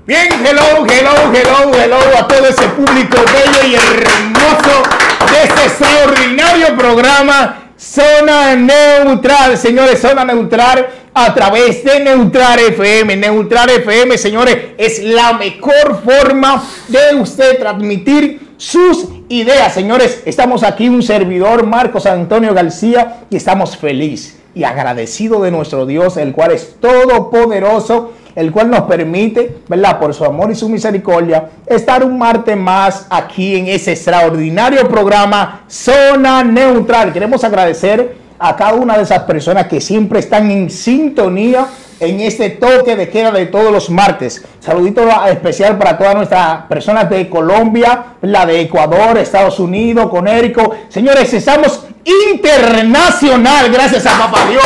Bien, hello a todo ese público bello y hermoso de este extraordinario programa Zona Neutral, señores, Zona Neutral a través de Neutral FM. Neutral FM, señores, es la mejor forma de usted transmitir sus ideas. Señores, estamos aquí un servidor, Marcos Antonio García, y estamos felices y agradecidos de nuestro Dios, el cual es todopoderoso, el cual nos permite, ¿verdad?, por su amor y su misericordia, estar un martes más aquí en ese extraordinario programa Zona Neutral. Queremos agradecer a cada una de esas personas que siempre están en sintonía en este toque de queda de todos los martes. Saludito especial para todas nuestras personas de Colombia, la de Ecuador, Estados Unidos, Conérico. Señores, estamos internacional, gracias a Papá Dios.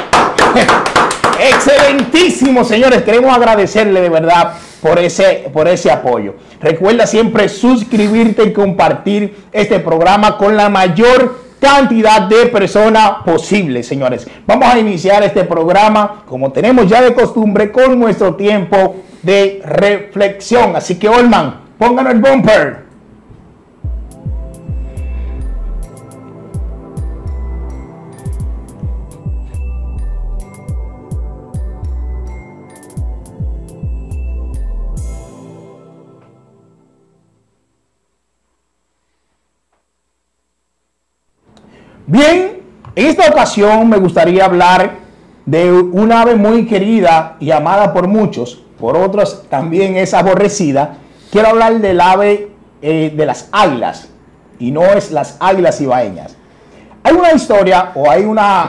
Excelentísimo, señores. Queremos agradecerle de verdad por ese apoyo. Recuerda siempre suscribirte y compartir este programa con la mayor cantidad de personas posible, señores. Vamos a iniciar este programa, como tenemos ya de costumbre, con nuestro tiempo de reflexión. Así que, Olman, pónganos el bumper. Bien, en esta ocasión me gustaría hablar de una ave muy querida y amada por muchos, por otros también es aborrecida. Quiero hablar del ave de las águilas, y no es las águilas ibaeñas. Hay una historia o hay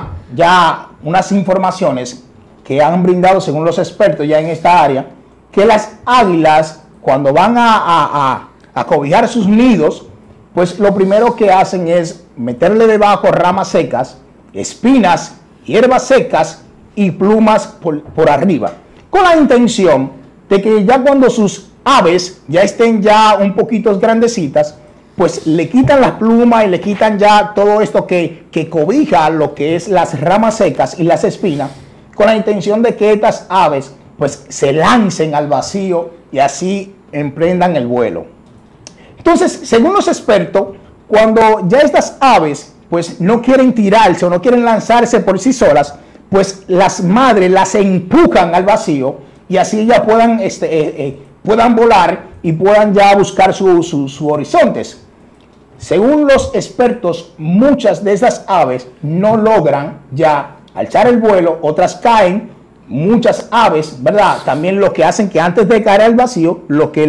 unas informaciones que han brindado, según los expertos ya en esta área, que las águilas, cuando van a cobijar sus nidos, pues lo primero que hacen es meterle debajo ramas secas, espinas, hierbas secas y plumas por arriba, con la intención de que ya cuando sus aves ya estén ya un poquito grandecitas, pues le quitan las plumas y le quitan ya todo esto que cobija lo que es las ramas secas y las espinas, con la intención de que estas aves pues se lancen al vacío y así emprendan el vuelo. Entonces, según los expertos, cuando ya estas aves pues no quieren tirarse o no quieren lanzarse por sí solas, pues las madres las empujan al vacío y así ellas puedan volar y puedan ya buscar sus horizontes. Según los expertos, muchas de estas aves no logran ya alzar el vuelo, otras caen. Muchas aves, ¿verdad?, también lo que hacen que antes de caer al vacío, lo que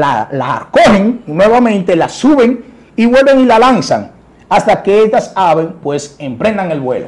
la cogen nuevamente, la suben y vuelven y la lanzan hasta que estas aves pues emprendan el vuelo.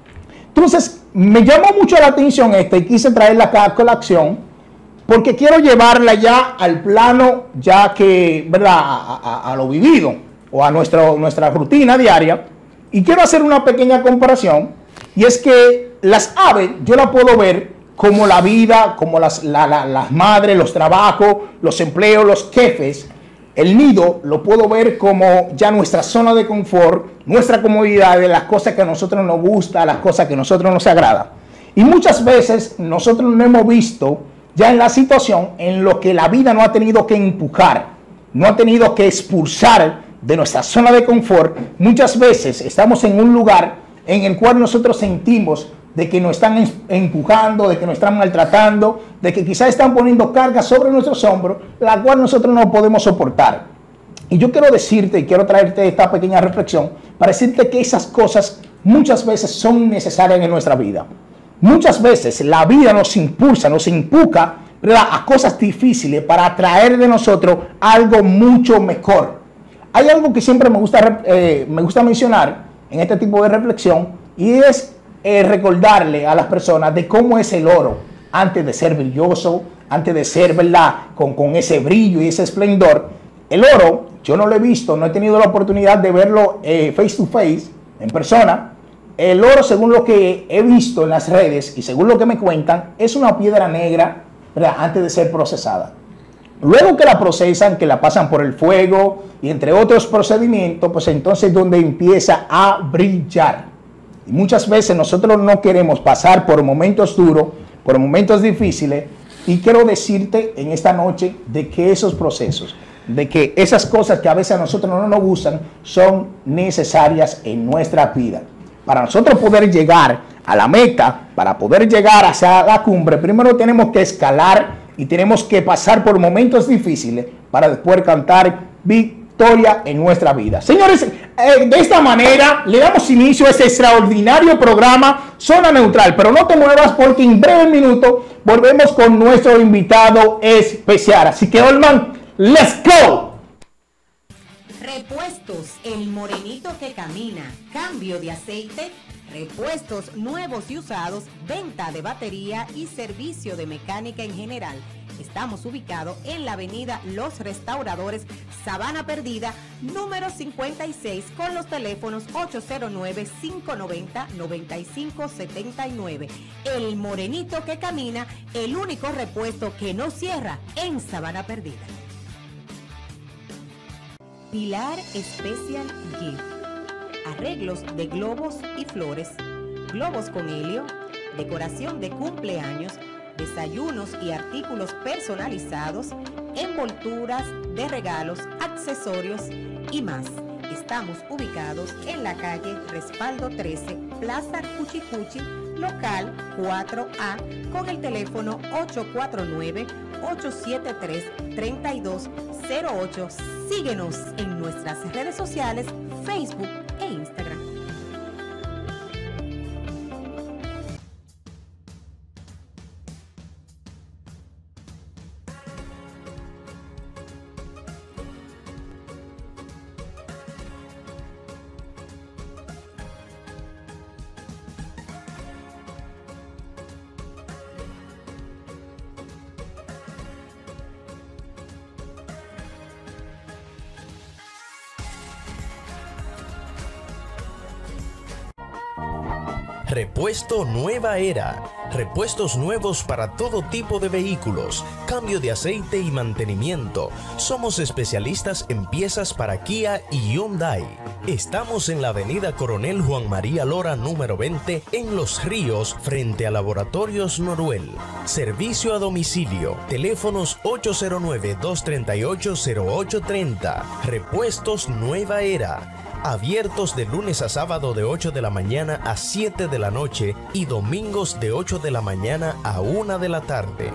Entonces me llamó mucho la atención y quise traerla acá a colación porque quiero llevarla ya al plano ya que, ¿verdad?, a lo vivido o a nuestra rutina diaria, y quiero hacer una pequeña comparación. Y es que las aves yo la puedo ver como la vida, como las madres, los trabajos, los empleos, los jefes. El nido lo puedo ver como ya nuestra zona de confort, nuestra comodidad, de las cosas que a nosotros nos gusta, las cosas que a nosotros nos agrada. Y muchas veces nosotros no hemos visto ya en la situación en lo que la vida no ha tenido que empujar, no ha tenido que expulsar de nuestra zona de confort. Muchas veces estamos en un lugar en el cual nosotros sentimos de que nos están empujando, de que nos están maltratando, de que quizás están poniendo cargas sobre nuestros hombros, la cual nosotros no podemos soportar. Y yo quiero decirte y quiero traerte esta pequeña reflexión para decirte que esas cosas muchas veces son necesarias en nuestra vida. Muchas veces la vida nos impulsa, nos empuja, ¿verdad?, a cosas difíciles para atraer de nosotros algo mucho mejor. Hay algo que siempre me gusta mencionar en este tipo de reflexión, y es recordarle a las personas de cómo es el oro antes de ser brilloso, antes de ser, ¿verdad?, con ese brillo y ese esplendor. El oro, yo no lo he visto, no he tenido la oportunidad de verlo face to face, en persona. El oro, según lo que he visto en las redes y según lo que me cuentan, es una piedra negra, ¿verdad?, antes de ser procesada. Luego que la procesan, que la pasan por el fuego y entre otros procedimientos, pues entonces es donde empieza a brillar. Y muchas veces nosotros no queremos pasar por momentos duros, por momentos difíciles, Y quiero decirte en esta noche de que esos procesos, de que esas cosas que a veces a nosotros no nos gustan, son necesarias en nuestra vida. Para nosotros poder llegar a la meta, para poder llegar hacia la cumbre, primero tenemos que escalar y tenemos que pasar por momentos difíciles para después cantar victoria en nuestra vida. Señores, de esta manera le damos inicio a este extraordinario programa Zona Neutral, pero no te muevas porque en breve minuto volvemos con nuestro invitado especial. Así que, Olman, ¡let's go! Repuestos, el morenito que camina, cambio de aceite, repuestos nuevos y usados, venta de batería y servicio de mecánica en general. Estamos ubicados en la avenida Los Restauradores, Sabana Perdida, número 56, con los teléfonos 809-590-9579. El morenito que camina, el único repuesto que no cierra en Sabana Perdida. Pilar Special Gift. Arreglos de globos y flores, globos con helio, decoración de cumpleaños, desayunos y artículos personalizados, envolturas de regalos, accesorios y más. Estamos ubicados en la calle Respaldo 13, Plaza Cuchicuchi, local 4A, con el teléfono 849-873-3208. Síguenos en nuestras redes sociales, Facebook e Instagram. Repuesto Nueva Era. Repuestos nuevos para todo tipo de vehículos, cambio de aceite y mantenimiento. Somos especialistas en piezas para Kia y Hyundai. Estamos en la avenida Coronel Juan María Lora número 20 en Los Ríos, frente a Laboratorios Noruel. Servicio a domicilio. Teléfonos 809-238-0830. Repuestos Nueva Era. Abiertos de lunes a sábado de 8 de la mañana a 7 de la noche y domingos de 8 de la mañana a 1 de la tarde.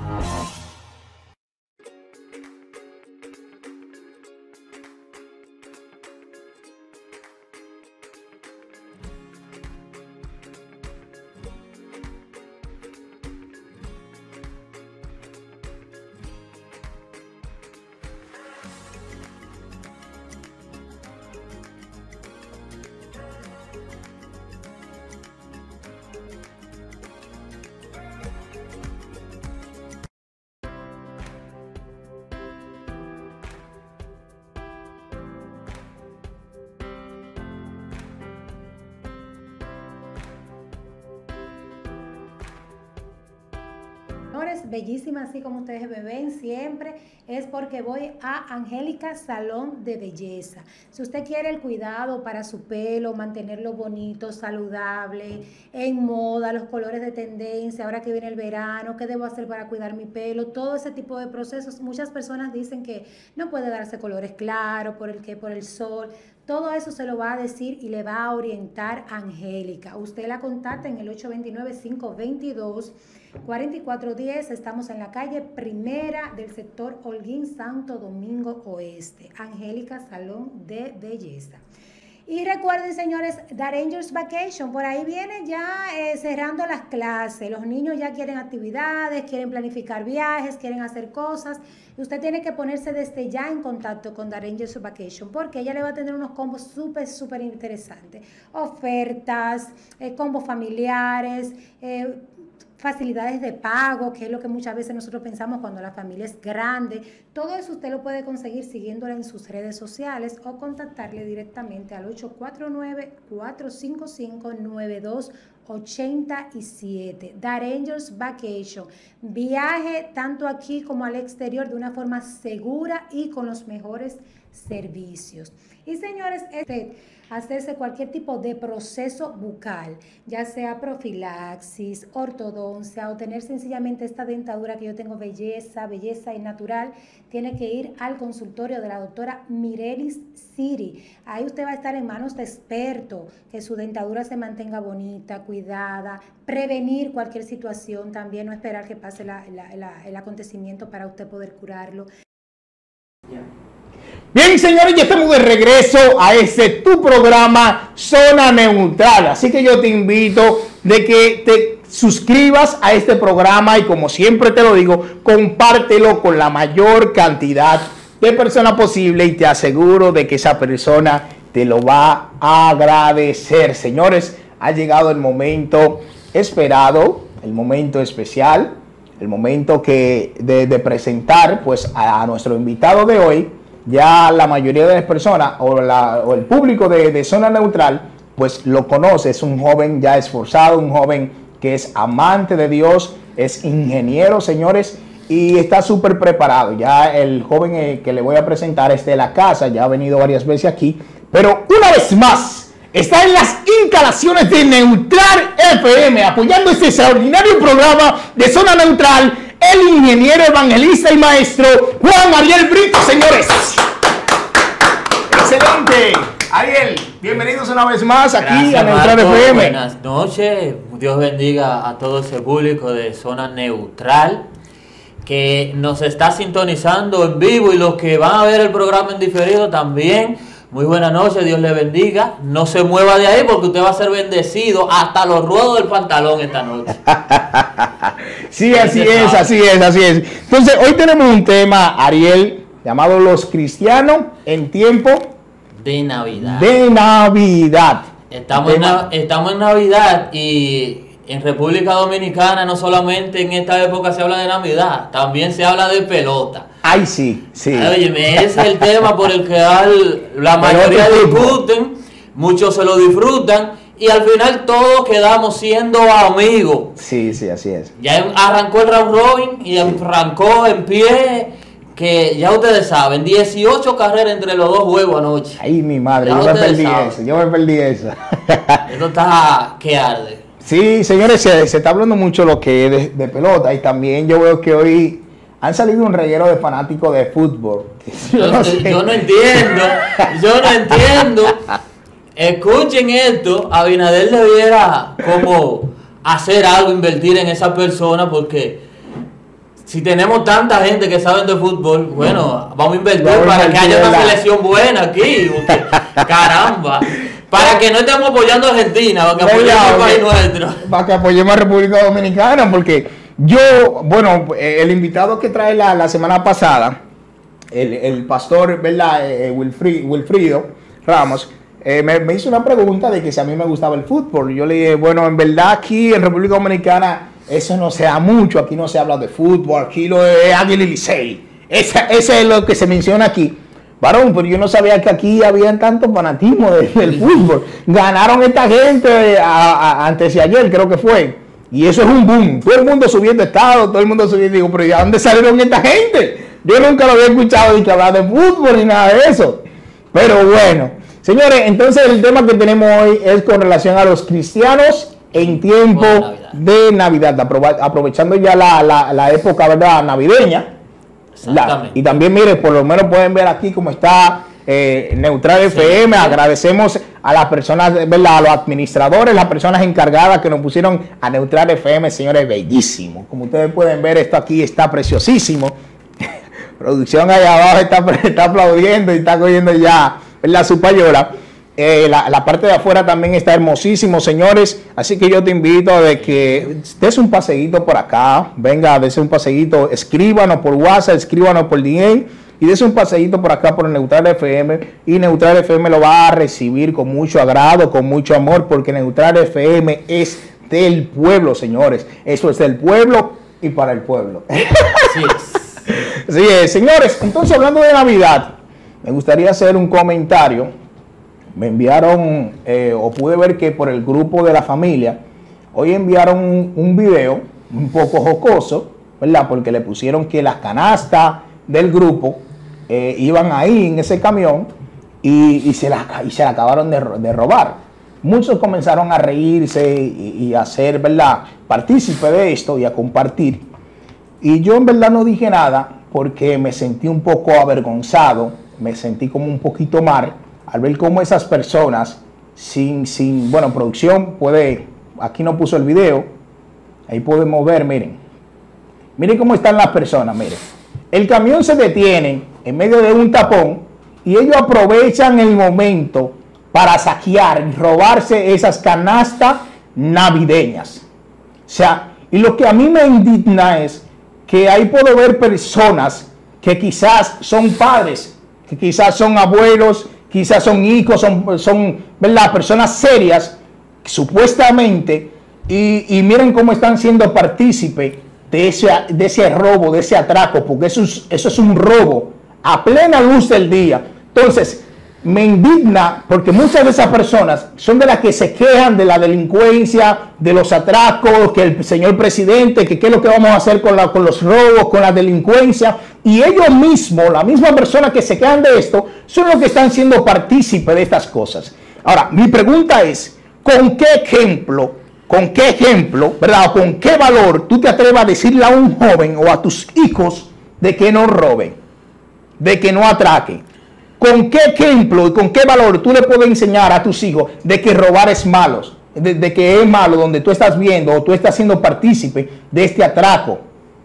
Bellísima, así como ustedes me ven siempre, es porque voy a Angélica Salón de Belleza. Si usted quiere el cuidado para su pelo, mantenerlo bonito, saludable, en moda, los colores de tendencia, ahora que viene el verano, qué debo hacer para cuidar mi pelo, todo ese tipo de procesos. Muchas personas dicen que no puede darse colores claros por el sol. Todo eso se lo va a decir y le va a orientar Angélica. Usted la contacta en el 829-522-4410. Estamos en la calle Primera del sector Holguín, Santo Domingo Oeste. Angélica Salón de Belleza. Y recuerden, señores, The Rangers Vacation, por ahí viene ya cerrando las clases. Los niños ya quieren actividades, quieren planificar viajes, quieren hacer cosas. Y usted tiene que ponerse desde ya en contacto con The Rangers Vacation, porque ella le va a tener unos combos súper interesantes. Ofertas, combos familiares, facilidades de pago, que es lo que muchas veces nosotros pensamos cuando la familia es grande. Todo eso usted lo puede conseguir siguiéndola en sus redes sociales o contactarle directamente al 849-455-92 87. Darangers Vacation. Viaje tanto aquí como al exterior de una forma segura y con los mejores servicios. Y señores, hacerse cualquier tipo de proceso bucal, ya sea profilaxis, ortodoncia o tener sencillamente esta dentadura que yo tengo belleza y natural, tiene que ir al consultorio de la doctora Mirelis Siri. Ahí usted va a estar en manos de expertos, que su dentadura se mantenga bonita, cuidada, prevenir cualquier situación también, no esperar que pase el acontecimiento para usted poder curarlo. Bien, señores, ya estamos de regreso a tu programa Zona Neutral. Así que yo te invito de que te suscribas a este programa y, como siempre te lo digo, compártelo con la mayor cantidad de personas posible y te aseguro de que esa persona te lo va a agradecer. Señores, ha llegado el momento esperado, el momento especial, el momento de presentar pues a nuestro invitado de hoy. Ya la mayoría de las personas o el público de Zona Neutral pues lo conoce. Es un joven ya esforzado, un joven que es amante de Dios, es ingeniero, señores, y está súper preparado. Ya el joven que le voy a presentar es de la casa, ya ha venido varias veces aquí, pero una vez más está en las instalaciones de Neutral FM, apoyando este extraordinario programa de Zona Neutral, el ingeniero, evangelista y maestro Juan Ariel Brito, señores. Excelente. Ariel, bienvenidos una vez más aquí. Gracias, a Neutral FM. Buenas noches. Dios bendiga a todo ese público de Zona Neutral que nos está sintonizando en vivo y los que van a ver el programa en diferido también. Muy buenas noches, Dios le bendiga. No se mueva de ahí porque usted va a ser bendecido hasta los ruedos del pantalón esta noche. Sí, así es. Entonces, hoy tenemos un tema, Ariel, llamado Los Cristianos en Tiempo de Navidad. Estamos en Navidad y en República Dominicana no solamente en esta época se habla de Navidad, también se habla de pelota. Ay, sí. Óyeme, ese es el tema por el que la mayoría discuten, muchos se lo disfrutan y al final todos quedamos siendo amigos. Sí, así es. Ya arrancó el round robin y arrancó en pie, que ya ustedes saben, 18 carreras entre los dos juegos anoche. Ay, mi madre, yo me perdí eso. Esto está que arde. Sí, señores, se está hablando mucho lo que es de pelota y también yo veo que hoy han salido un reguero de fanáticos de fútbol. Yo no entiendo. Escuchen esto, Abinader debiera como hacer algo, invertir en esa persona, porque si tenemos tanta gente que sabe de fútbol, bueno, vamos a invertir para que haya una selección buena aquí. Caramba. Para que no estemos apoyando a Argentina, para que apoyemos al país nuestro. Para que apoyemos a República Dominicana, porque el invitado que trae la semana pasada, el pastor, ¿verdad? Wilfrido Ramos, me hizo una pregunta de que si a mí me gustaba el fútbol. Yo le dije, bueno, en verdad aquí en República Dominicana eso no se da mucho, aquí no se habla de fútbol, aquí lo de Águila y Licey. Ese es lo que se menciona aquí. Varón, pero yo no sabía que aquí había tanto fanatismo del fútbol. Ganaron esta gente antes de ayer, creo que fue. Y eso es un boom. Todo el mundo subiendo estado, todo el mundo subiendo. Digo, pero ¿de dónde salieron esta gente? Yo nunca lo había escuchado ni que hablar de fútbol ni nada de eso. Pero bueno, señores, entonces el tema que tenemos hoy es con relación a los cristianos en tiempo de Navidad. Aprovechando ya la época, ¿verdad?, navideña. Y también, mire, por lo menos pueden ver aquí cómo está Neutral FM. Agradecemos a las personas, ¿verdad?, a los administradores, las personas encargadas que nos pusieron a Neutral FM, señores, bellísimo. Como ustedes pueden ver, esto aquí está preciosísimo. Producción allá abajo está aplaudiendo y está cogiendo ya, ¿verdad?, su payola. La parte de afuera también está hermosísimo, señores. Así que yo te invito a que des un paseíto por acá. Venga, des un paseíto. Escríbanos por WhatsApp, escríbanos por DM y des un paseíto por acá por Neutral FM. Y Neutral FM lo va a recibir con mucho agrado, con mucho amor, porque Neutral FM es del pueblo, señores. Eso es del pueblo y para el pueblo. Así es. Sí, señores. Entonces, hablando de Navidad, me gustaría hacer un comentario. Me enviaron, o pude ver que por el grupo de la familia, hoy enviaron un video un poco jocoso, ¿verdad? Porque le pusieron que las canastas del grupo iban ahí en ese camión y se la acabaron de robar. Muchos comenzaron a reírse y a hacer, ¿verdad?, partícipe de esto y a compartir. Y yo en verdad no dije nada porque me sentí un poco avergonzado, me sentí como un poquito mal al ver cómo esas personas bueno, producción puede, aquí no puso el video, ahí podemos ver, miren cómo están las personas, miren. El camión se detiene en medio de un tapón y ellos aprovechan el momento para saquear y robarse esas canastas navideñas. O sea, y lo que a mí me indigna es que ahí puedo ver personas que quizás son padres, que quizás son abuelos, quizás son hijos, son ¿verdad?, personas serias, supuestamente, y miren cómo están siendo partícipes de ese robo, de ese atraco, porque eso es un robo a plena luz del día. Entonces, me indigna porque muchas de esas personas son de las que se quejan de la delincuencia, de los atracos, que el señor presidente, que qué es lo que vamos a hacer con los robos, con la delincuencia, y ellos mismos, la misma persona que se quejan de esto, son los que están siendo partícipes de estas cosas. Ahora, mi pregunta es, ¿con qué ejemplo, verdad, con qué valor tú te atreves a decirle a un joven o a tus hijos de que no roben, de que no atraquen? ¿Con qué ejemplo y con qué valor tú le puedes enseñar a tus hijos de que robar es malo? De que es malo donde tú estás viendo o tú estás siendo partícipe de este atraco.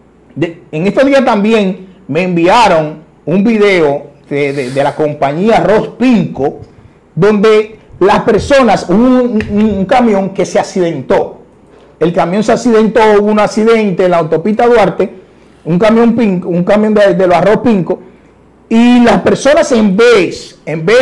En estos días también me enviaron un video de la compañía Arroz Pinco, donde las personas, un camión que se accidentó. El camión se accidentó, hubo un accidente en la autopista Duarte, un camión de los Arroz Pinco. Y las personas en vez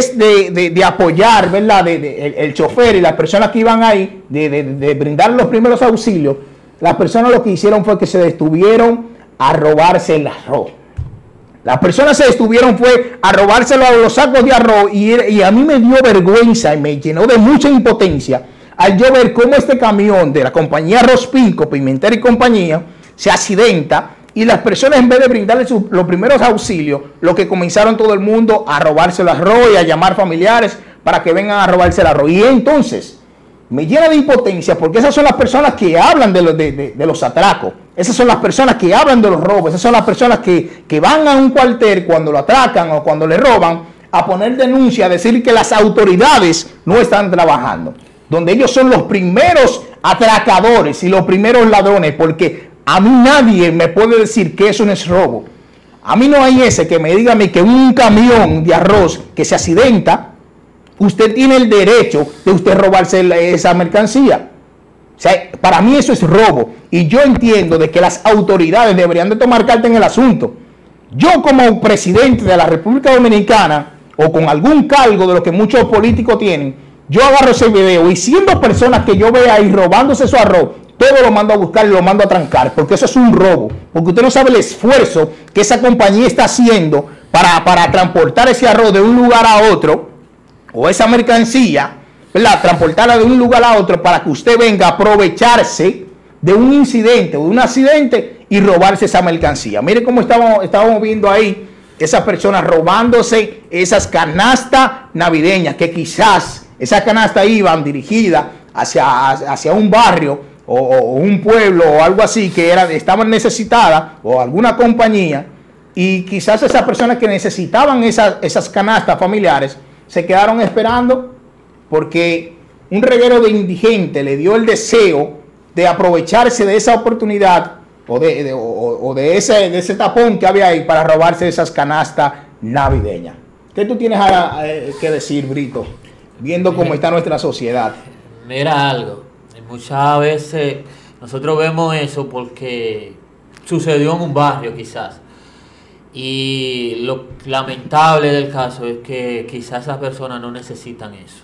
de apoyar, ¿verdad?, el chofer y las personas que iban ahí, de brindar los primeros auxilios, las personas lo que hicieron fue que se detuvieron a robarse el arroz. Las personas se detuvieron fue a robarse los sacos de arroz y a mí me dio vergüenza y me llenó de mucha impotencia al yo ver cómo este camión de la compañía Arroz Pinco, Pimentel y compañía, se accidenta. Y las personas, en vez de brindarle los primeros auxilios, lo que comenzaron todo el mundo a robarse el arroz y a llamar familiares para que vengan a robarse el arroz. Y entonces me llena de impotencia porque esas son las personas que hablan de los atracos. Esas son las personas que hablan de los robos. Esas son las personas que van a un cuartel cuando lo atracan o cuando le roban a poner denuncia, a decir que las autoridades no están trabajando. Donde ellos son los primeros atracadores y los primeros ladrones, porque a mí nadie me puede decir que eso no es robo. A mí no hay ese que me diga a mí que un camión de arroz que se accidenta, usted tiene el derecho de usted robarse esa mercancía. O sea, para mí eso es robo. Y yo entiendo de que las autoridades deberían de tomar carta en el asunto. Yo como presidente de la República Dominicana, o con algún cargo de lo que muchos políticos tienen, yo agarro ese video y siendo personas que yo vea ahí robándose su arroz, todo lo mando a buscar y lo mando a trancar, porque eso es un robo, porque usted no sabe el esfuerzo que esa compañía está haciendo para transportar ese arroz de un lugar a otro, o esa mercancía, ¿verdad?, transportarla de un lugar a otro para que usted venga a aprovecharse de un incidente o de un accidente y robarse esa mercancía. Mire cómo estábamos viendo ahí esas personas robándose esas canastas navideñas, que quizás esas canastas iban dirigidas hacia un barrio o un pueblo o algo así que estaban necesitadas, o alguna compañía, y quizás esas personas que necesitaban esas canastas familiares se quedaron esperando porque un reguero de indigentes le dio el deseo de aprovecharse de esa oportunidad o de ese tapón que había ahí para robarse esas canastas navideñas. ¿Qué tú tienes que decir, Brito, viendo cómo está nuestra sociedad? Mira algo. Muchas veces nosotros vemos eso porque sucedió en un barrio quizás. Y lo lamentable del caso es que quizás esas personas no necesitan eso.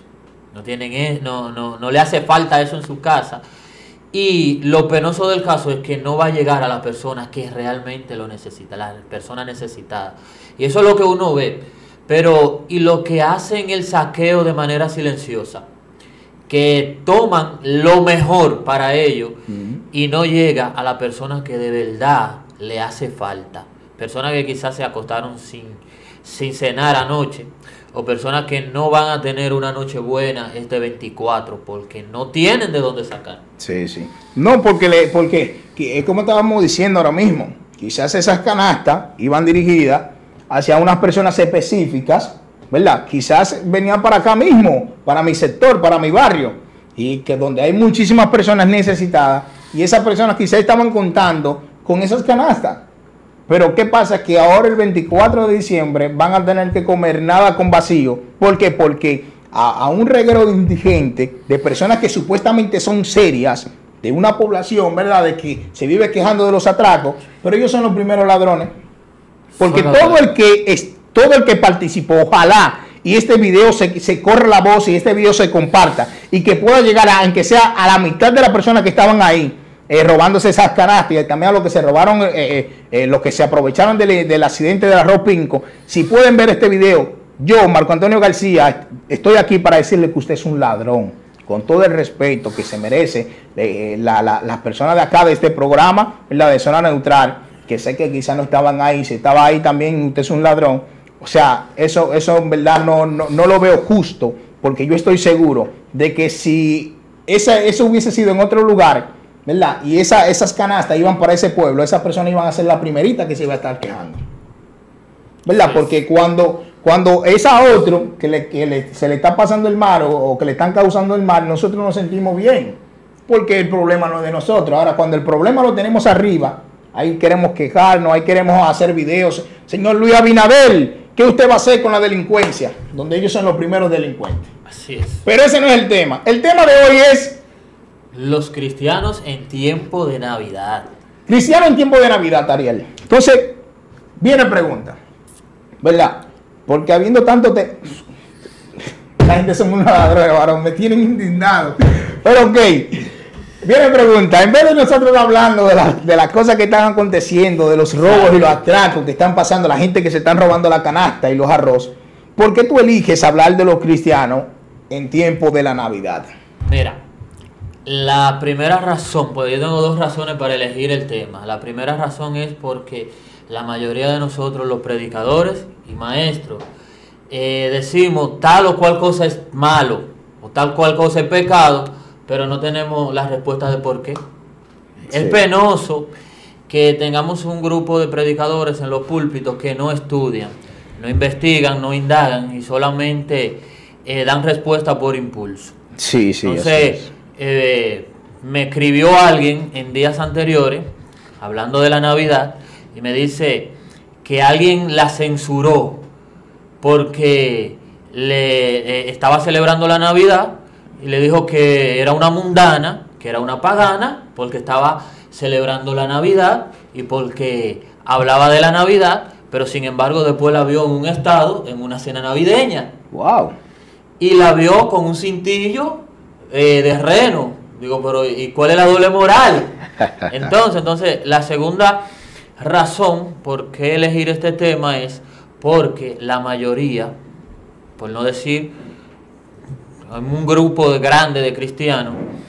No le hace falta eso en su casa. Y lo penoso del caso es que no va a llegar a la persona que realmente lo necesita, la persona necesitada. Y eso es lo que uno ve. Pero, y lo que hacen el saqueo de manera silenciosa. que toman lo mejor para ellos y no llega a la persona que de verdad le hace falta. Personas que quizás se acostaron sin cenar anoche, o personas que no van a tener una noche buena este 24 porque no tienen de dónde sacar. Sí, sí. No, porque es como estábamos diciendo ahora mismo, quizás esas canastas iban dirigidas hacia unas personas específicas, ¿verdad? Quizás venían para acá mismo, para mi sector, para mi barrio, y que donde hay muchísimas personas necesitadas, y esas personas quizás estaban contando con esas canastas. Pero ¿qué pasa? Que ahora el 24 de diciembre van a tener que comer nada con vacío. ¿Por qué? Porque a un reguero de indigentes, de personas que supuestamente son serias, de una población, ¿verdad?, de que se vive quejando de los atracos, pero ellos son los primeros ladrones. Porque todo el que participó, ojalá, y este video se corra la voz y este video se comparta, y que pueda llegar a, aunque sea a la mitad de las personas que estaban ahí, robándose esas canastas, y también a los que se robaron, los que se aprovecharon del accidente del arroz Pinco. Si pueden ver este video, yo, Marco Antonio García, estoy aquí para decirle que usted es un ladrón, con todo el respeto que se merece las personas de acá, de este programa, la de Zona Neutral, que sé que quizás no estaban ahí. Si estaba ahí también, usted es un ladrón. O sea, eso en verdad no lo veo justo, porque yo estoy seguro de que si eso hubiese sido en otro lugar, ¿verdad?, y esas canastas iban para ese pueblo, esas personas iban a ser la primerita que se iba a estar quejando, ¿verdad? Porque cuando es a otro que se le está pasando el mal o que le están causando el mal, nosotros nos sentimos bien, porque el problema no es de nosotros. Ahora, cuando el problema lo tenemos arriba, ahí queremos quejarnos, ahí queremos hacer videos. Señor Luis Abinader, ¿qué usted va a hacer con la delincuencia? Donde ellos son los primeros delincuentes. Así es. Pero ese no es el tema. El tema de hoy es los cristianos en tiempo de Navidad. Cristiano en tiempo de Navidad, Ariel. Entonces, viene pregunta, ¿verdad? Porque habiendo tanto... La gente son unos ladrones, varón, me tienen indignado. Pero ok, viene pregunta. En vez de nosotros hablando de las cosas que están aconteciendo, de los robos y los atracos que están pasando, la gente que se están robando la canasta y los arroz, ¿por qué tú eliges hablar de los cristianos en tiempo de la Navidad? Mira, la primera razón, pues yo tengo dos razones para elegir el tema. La primera razón es porque la mayoría de nosotros, los predicadores y maestros, decimos tal o cual cosa es malo o tal cual cosa es pecado, pero no tenemos las respuestas de por qué. Sí. Es penoso que tengamos un grupo de predicadores en los púlpitos que no estudian, no investigan, no indagan y solamente dan respuesta por impulso. Sí, sí. Entonces, me escribió alguien en días anteriores, hablando de la Navidad, y me dice que alguien la censuró porque estaba celebrando la Navidad y le dijo que era una mundana, que era una pagana, porque estaba celebrando la Navidad y porque hablaba de la Navidad, pero sin embargo después la vio en un estado, en una cena navideña. ¡Wow! Y la vio con un cintillo de reno. Digo, pero ¿y cuál es la doble moral? Entonces, la segunda razón por qué elegir este tema es porque la mayoría, por no decir un grupo grande de cristianos,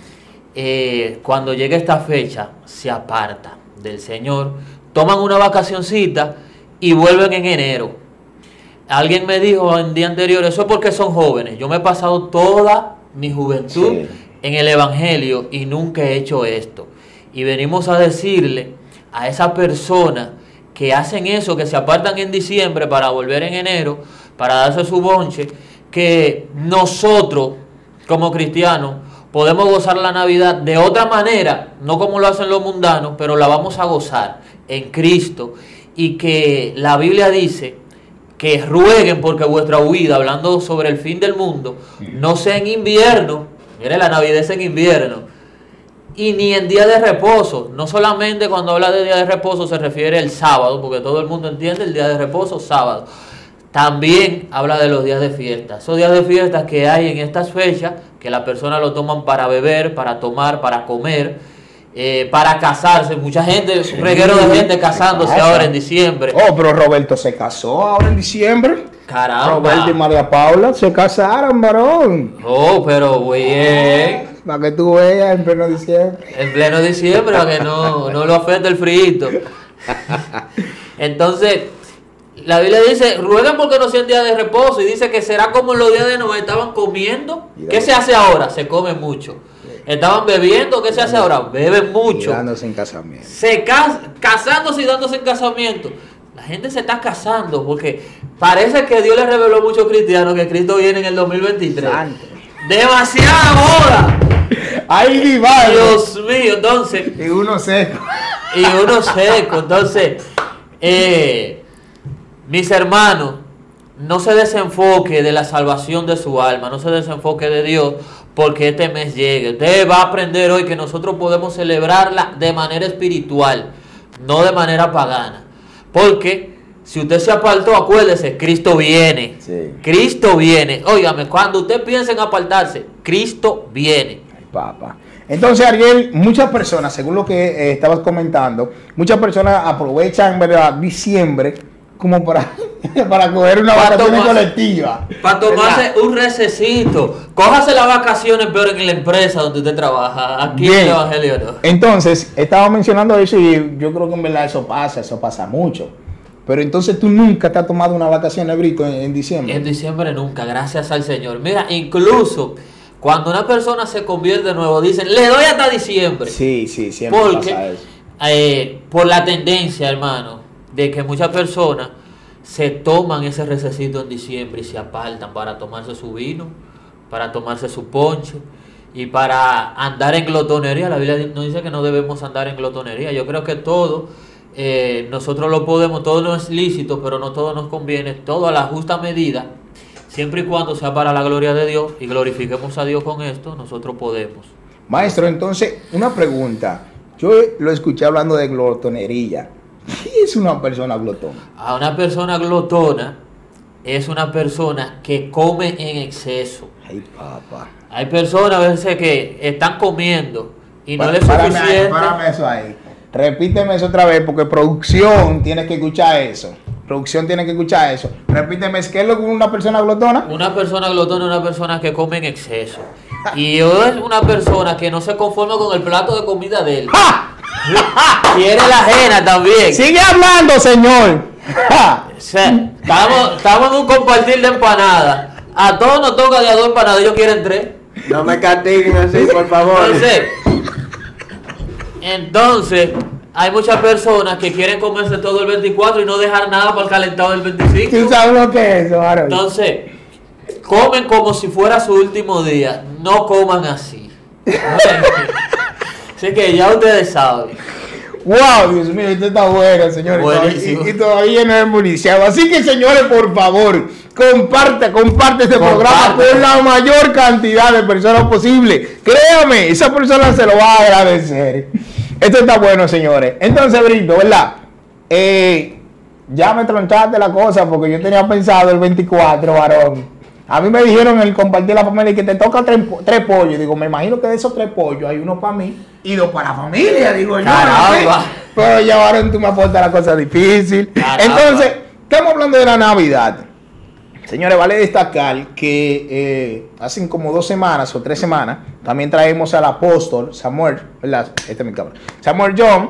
cuando llega esta fecha se aparta del Señor, toman una vacacioncita y vuelven en enero. Alguien me dijo en día anterior, eso es porque son jóvenes. Yo me he pasado toda mi juventud en el Evangelio y nunca he hecho esto. Y venimos a decirle a esas personas que hacen eso, que se apartan en diciembre para volver en enero, para darse su bonche, que nosotros como cristianos podemos gozar la Navidad de otra manera, no como lo hacen los mundanos, pero la vamos a gozar en Cristo, y que la Biblia dice que rueguen porque vuestra huida, hablando sobre el fin del mundo, no sea en invierno. Mire, la Navidad es en invierno, y ni en día de reposo. No solamente cuando habla de día de reposo se refiere al sábado, porque todo el mundo entiende el día de reposo, sábado. También habla de los días de fiesta. Esos días de fiesta que hay en estas fechas, que las personas lo toman para beber, para tomar, para comer, para casarse. Mucha gente, un reguero de gente casándose ahora en diciembre. Oh, pero Roberto se casó ahora en diciembre. Caramba. Roberto y María Paula se casaron, varón. Oh, pero bien. Para que tú veas en pleno diciembre. En pleno diciembre, para que no lo afecte el frío. Entonces, la Biblia dice, ruegan porque no sean días de reposo. Y dice que será como en los días de Noé. Estaban comiendo. ¿Qué se hace ahora? Se come mucho. Estaban bebiendo. ¿Qué se hace ahora? Beben mucho. Y dándose en casamiento. Casándose y dándose en casamiento. La gente se está casando porque parece que Dios le reveló a muchos cristianos que Cristo viene en el 2023. Santo. ¡Demasiada boda! ¡Ay, vale! Dios mío, entonces... Y uno seco. Y uno seco. Entonces, mis hermanos, no se desenfoque de la salvación de su alma, no se desenfoque de Dios, porque este mes llegue. Usted va a aprender hoy que nosotros podemos celebrarla de manera espiritual, no de manera pagana. Porque si usted se apartó, acuérdese, Cristo viene. Sí. Cristo viene. Óigame, cuando usted piensa en apartarse, Cristo viene. Ay, papá. Entonces, Ariel, muchas personas, según lo que estabas comentando, muchas personas aprovechan, ¿verdad?, diciembre como para coger una vacación colectiva. Para tomarse un recesito. Cójase las vacaciones, pero en la empresa donde usted trabaja. Aquí en el Evangelio no. Entonces, estaba mencionando eso y yo creo que en verdad eso pasa mucho. Pero entonces tú nunca te has tomado una vacación, Brito, en diciembre. En diciembre nunca, gracias al Señor. Mira, incluso cuando una persona se convierte de nuevo, dicen, le doy hasta diciembre. Sí, siempre pasa eso. Por la tendencia, hermano, de que muchas personas se toman ese recesito en diciembre y se apartan para tomarse su vino, para tomarse su ponche y para andar en glotonería. La Biblia nos dice que no debemos andar en glotonería. Yo creo que todo, nosotros lo podemos, todo no es lícito, pero no todo nos conviene, todo a la justa medida, siempre y cuando sea para la gloria de Dios y glorifiquemos a Dios con esto, nosotros podemos. Maestro, entonces, una pregunta. Yo lo escuché hablando de glotonería. ¿Qué es una persona glotona? A una persona glotona es una persona que come en exceso. Ay, papá. Hay personas a veces que están comiendo y no les es suficiente. Párame eso ahí. Repíteme eso otra vez porque producción tiene que escuchar eso. Producción tiene que escuchar eso. Repíteme, ¿qué es lo que una persona glotona? Una persona glotona es una persona que come en exceso. Y es una persona que no se conforma con el plato de comida de él. ¡Ja! Quiere la ajena también. Sigue hablando, señor. O sea, estamos en un compartir de empanadas. A todos nos toca de a 2 empanadas. Ellos quieren 3. No me castiguen así, por favor. Entonces, hay muchas personas que quieren comerse todo el 24 y no dejar nada para el calentado del 25. ¿Tú sabes lo que es eso, Aaron? Entonces, comen como si fuera su último día. No coman así. Así que ya ustedes saben. Wow, Dios mío, esto está bueno, señores. Buenísimo. Y todavía no es municiado. Así que, señores, por favor, comparte este programa con la mayor cantidad de personas posible. Créame, esa persona se lo va a agradecer. Esto está bueno, señores. Entonces, Brito, ¿verdad? Ya me tronchaste la cosa porque yo tenía pensado el 24, varón. A mí me dijeron en el compartir la familia que te toca 3 pollos. Digo, me imagino que de esos 3 pollos hay uno para mí y 2 para la familia. Digo, yo Caramba. no sé. Pero ya, varón, tú me aportas la cosa difícil. Caramba. Entonces, estamos hablando de la Navidad. Señores, vale destacar que hace como 2 semanas o 3 semanas también traemos al apóstol Samuel, ¿verdad? Este es mi cámara. Samuel John.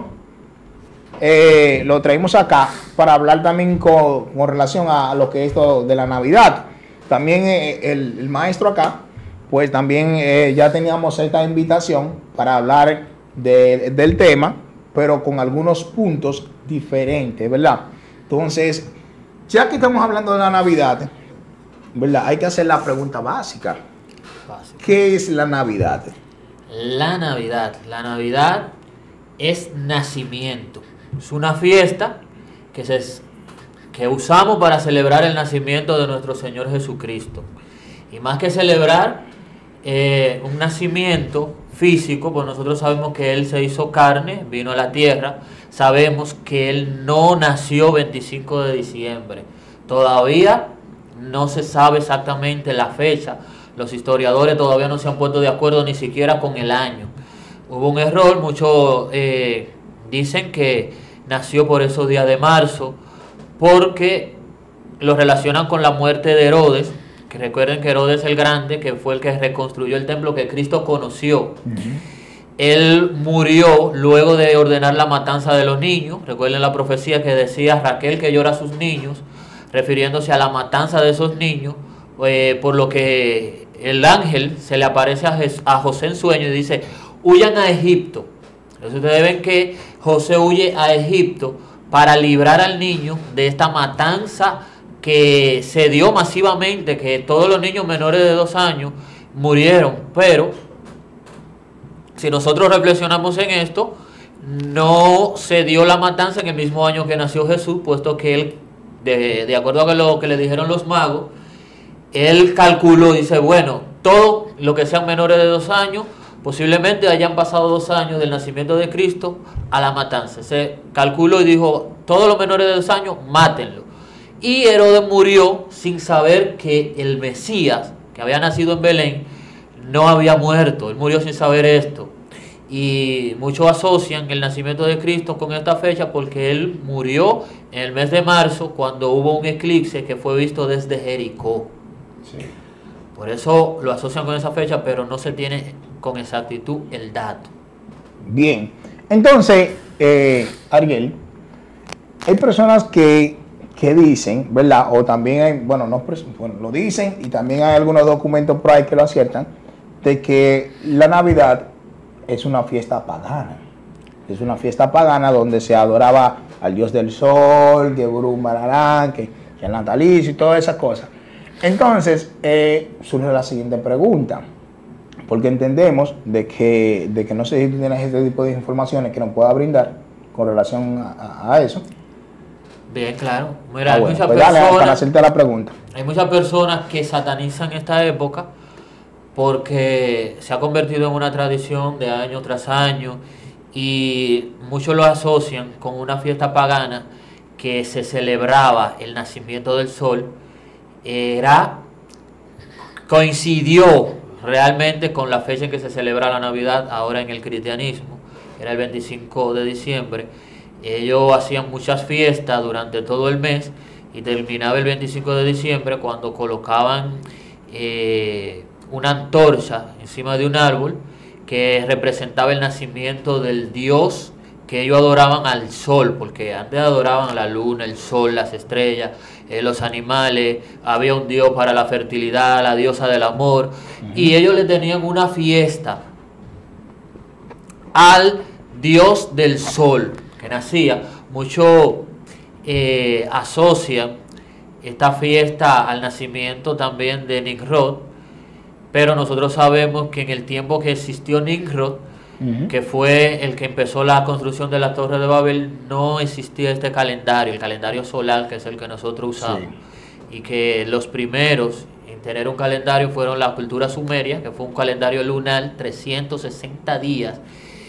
Lo traímos acá para hablar también con relación a lo que es esto de la Navidad. También el maestro acá, pues también ya teníamos esta invitación para hablar del tema, pero con algunos puntos diferentes, ¿verdad? Entonces, ya que estamos hablando de la Navidad, ¿verdad? Hay que hacer la pregunta básica. ¿Qué es la Navidad? La Navidad es nacimiento. Es una fiesta que usamos para celebrar el nacimiento de nuestro Señor Jesucristo. Y más que celebrar un nacimiento físico, pues nosotros sabemos que Él se hizo carne, vino a la tierra. Sabemos que Él no nació 25 de diciembre. Todavía no se sabe exactamente la fecha. Los historiadores todavía no se han puesto de acuerdo ni siquiera con el año. Hubo un error, muchos dicen que nació por esos días de marzo, porque lo relacionan con la muerte de Herodes, que recuerden que Herodes el Grande, que fue el que reconstruyó el templo que Cristo conoció. Él murió luego de ordenar la matanza de los niños. Recuerden la profecía que decía Raquel que llora a sus niños, refiriéndose a la matanza de esos niños, por lo que el ángel se le aparece a José en sueño y dice, huyan a Egipto. Entonces ustedes ven que José huye a Egipto para librar al niño de esta matanza que se dio masivamente, que todos los niños menores de 2 años murieron. Pero si nosotros reflexionamos en esto, no se dio la matanza en el mismo año que nació Jesús, puesto que él, de acuerdo a lo que le dijeron los magos, él calculó, dice, bueno, todo lo que sean menores de 2 años, posiblemente hayan pasado 2 años del nacimiento de Cristo a la matanza. Se calculó y dijo, todos los menores de 2 años, mátenlo. Y Herodes murió sin saber que el Mesías, que había nacido en Belén, no había muerto. Él murió sin saber esto. Y muchos asocian el nacimiento de Cristo con esta fecha porque él murió en el mes de marzo, cuando hubo un eclipse que fue visto desde Jericó. Sí. Por eso lo asocian con esa fecha, pero no se tiene con exactitud el dato. Bien, entonces, Ariel, hay personas que dicen, ¿verdad? O también hay, bueno, lo dicen, y también hay algunos documentos por ahí que lo aciertan, de que la Navidad es una fiesta pagana. Es una fiesta pagana donde se adoraba al dios del sol, que Burú Mararán, que el natalicio y todas esas cosas. Entonces, surge la siguiente pregunta, porque entendemos de que no sé si tú tienes este tipo de informaciones que nos pueda brindar con relación a eso. Bien, claro. Mira, hay muchas pues personas, dale, para hacerte la pregunta. Hay muchas personas que satanizan esta época porque se ha convertido en una tradición de año tras año y muchos lo asocian con una fiesta pagana que se celebraba el nacimiento del sol. Coincidió realmente con la fecha en que se celebra la Navidad ahora en el cristianismo, era el 25 de diciembre. Ellos hacían muchas fiestas durante todo el mes y terminaba el 25 de diciembre cuando colocaban una antorcha encima de un árbol que representaba el nacimiento del dios que ellos adoraban, al sol, porque antes adoraban a la luna, el sol, las estrellas, los animales, había un dios para la fertilidad, la diosa del amor, y ellos le tenían una fiesta al dios del sol que nacía. Muchos asocian esta fiesta al nacimiento también de Nimrod, pero nosotros sabemos que en el tiempo que existió Nimrod, que fue el que empezó la construcción de la Torre de Babel, no existía este calendario, el calendario solar, que es el que nosotros usamos. Sí. Y que los primeros en tener un calendario fueron la cultura sumeria, que fue un calendario lunar, 360 días.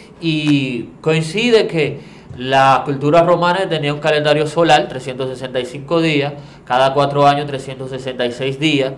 Y coincide que la cultura romana tenía un calendario solar, 365 días, cada 4 años 366 días,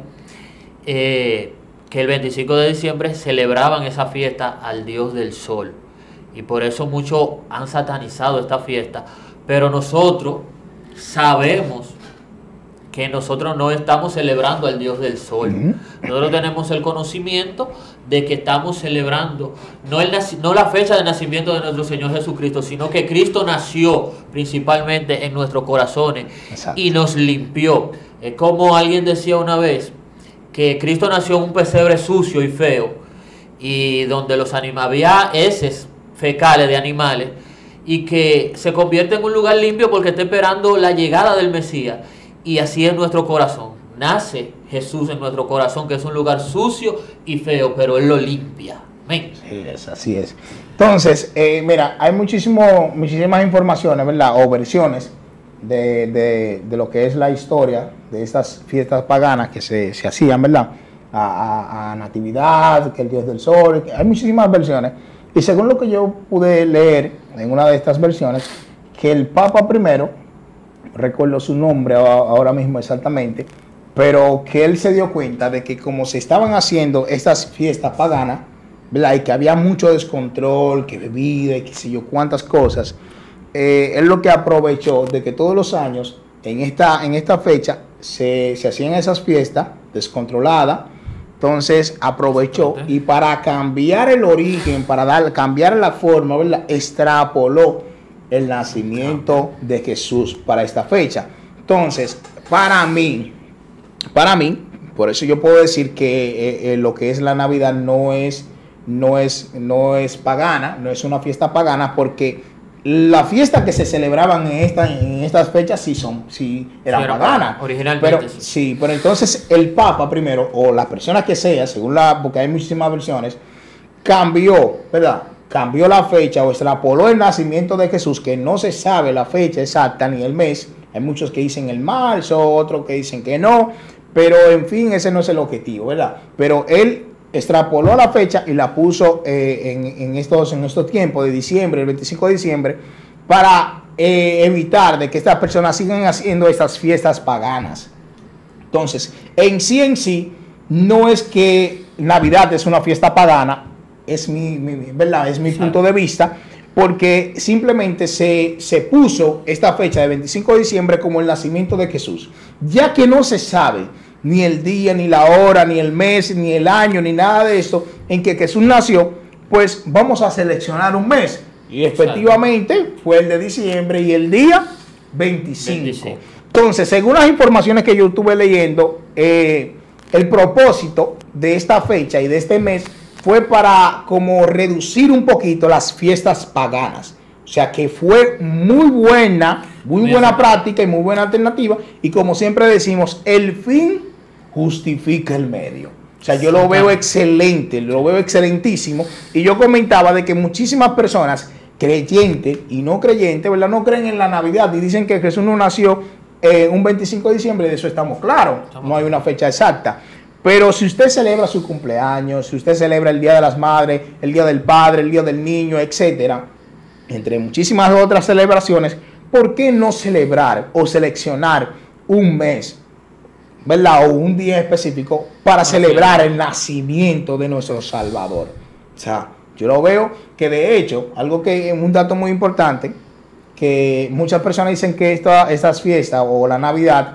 que el 25 de diciembre celebraban esa fiesta al dios del sol. Y por eso muchos han satanizado esta fiesta. Pero nosotros sabemos que nosotros no estamos celebrando al dios del sol. Nosotros tenemos el conocimiento de que estamos celebrando no la fecha de nacimiento de nuestro Señor Jesucristo, sino que Cristo nació principalmente en nuestros corazones. Exacto. Y nos limpió. Como alguien decía una vez, que Cristo nació en un pesebre sucio y feo, y donde había heces fecales de animales, y que se convierte en un lugar limpio porque está esperando la llegada del Mesías. Y así es nuestro corazón. Nace Jesús en nuestro corazón, que es un lugar sucio y feo, pero Él lo limpia. Amén. Sí, así es. Entonces, mira, hay muchísimas informaciones, ¿verdad? O versiones de lo que es la historia de estas fiestas paganas que se hacían, ¿verdad? A Natividad, que el dios del sol, hay muchísimas versiones. Y según lo que yo pude leer en una de estas versiones, que el Papa primero, recuerdo su nombre ahora mismo exactamente, pero que él se dio cuenta de que como se estaban haciendo estas fiestas paganas, ¿verdad? Y que había mucho descontrol, que bebida y qué sé yo cuántas cosas, él lo que aprovechó de que todos los años en esta fecha se hacían esas fiestas descontroladas. Entonces aprovechó y para cambiar el origen, para cambiar la forma, ¿verdad? Extrapoló el nacimiento de Jesús para esta fecha. Entonces, para mí, por eso yo puedo decir que lo que es la Navidad no es pagana, no es una fiesta pagana, porque las fiestas que se celebraban en estas fechas sí eran paganas. Originalmente. Pero, sí, pero entonces el Papa primero, o la persona que sea, porque hay muchísimas versiones, cambió, ¿verdad? Cambió la fecha o extrapoló el nacimiento de Jesús, que no se sabe la fecha exacta ni el mes. Hay muchos que dicen el marzo, otros que dicen que no, pero en fin, ese no es el objetivo, ¿verdad? Pero él extrapoló la fecha y la puso en estos tiempos de diciembre, el 25 de diciembre, para evitar de que estas personas sigan haciendo estas fiestas paganas. Entonces, en sí, no es que Navidad es una fiesta pagana, es ¿verdad? Es mi punto de vista, porque simplemente se puso esta fecha de 25 de diciembre como el nacimiento de Jesús, ya que no se sabe ni el día, ni la hora, ni el mes, ni el año, ni nada de esto en que Jesús nació, pues vamos a seleccionar un mes. Y efectivamente fue el de diciembre y el día 25. Entonces, según las informaciones que yo estuve leyendo, el propósito de esta fecha y de este mes fue para como reducir un poquito las fiestas paganas. O sea que fue muy buena práctica y muy buena alternativa. Y como siempre decimos, el fin justifica el medio. O sea, yo lo veo excelente, lo veo excelentísimo. Y yo comentaba de que muchísimas personas, creyentes y no creyentes, ¿verdad?, no creen en la Navidad y dicen que Jesús no nació un 25 de diciembre. De eso estamos claros. No hay una fecha exacta. Pero si usted celebra su cumpleaños, si usted celebra el Día de las Madres, el Día del Padre, el Día del Niño, etcétera, entre muchísimas otras celebraciones, ¿por qué no celebrar o seleccionar un mes, ¿verdad?, o un día específico para celebrar el nacimiento de nuestro Salvador? O sea, yo lo veo que de hecho, un dato muy importante, que muchas personas dicen que estas fiestas o la Navidad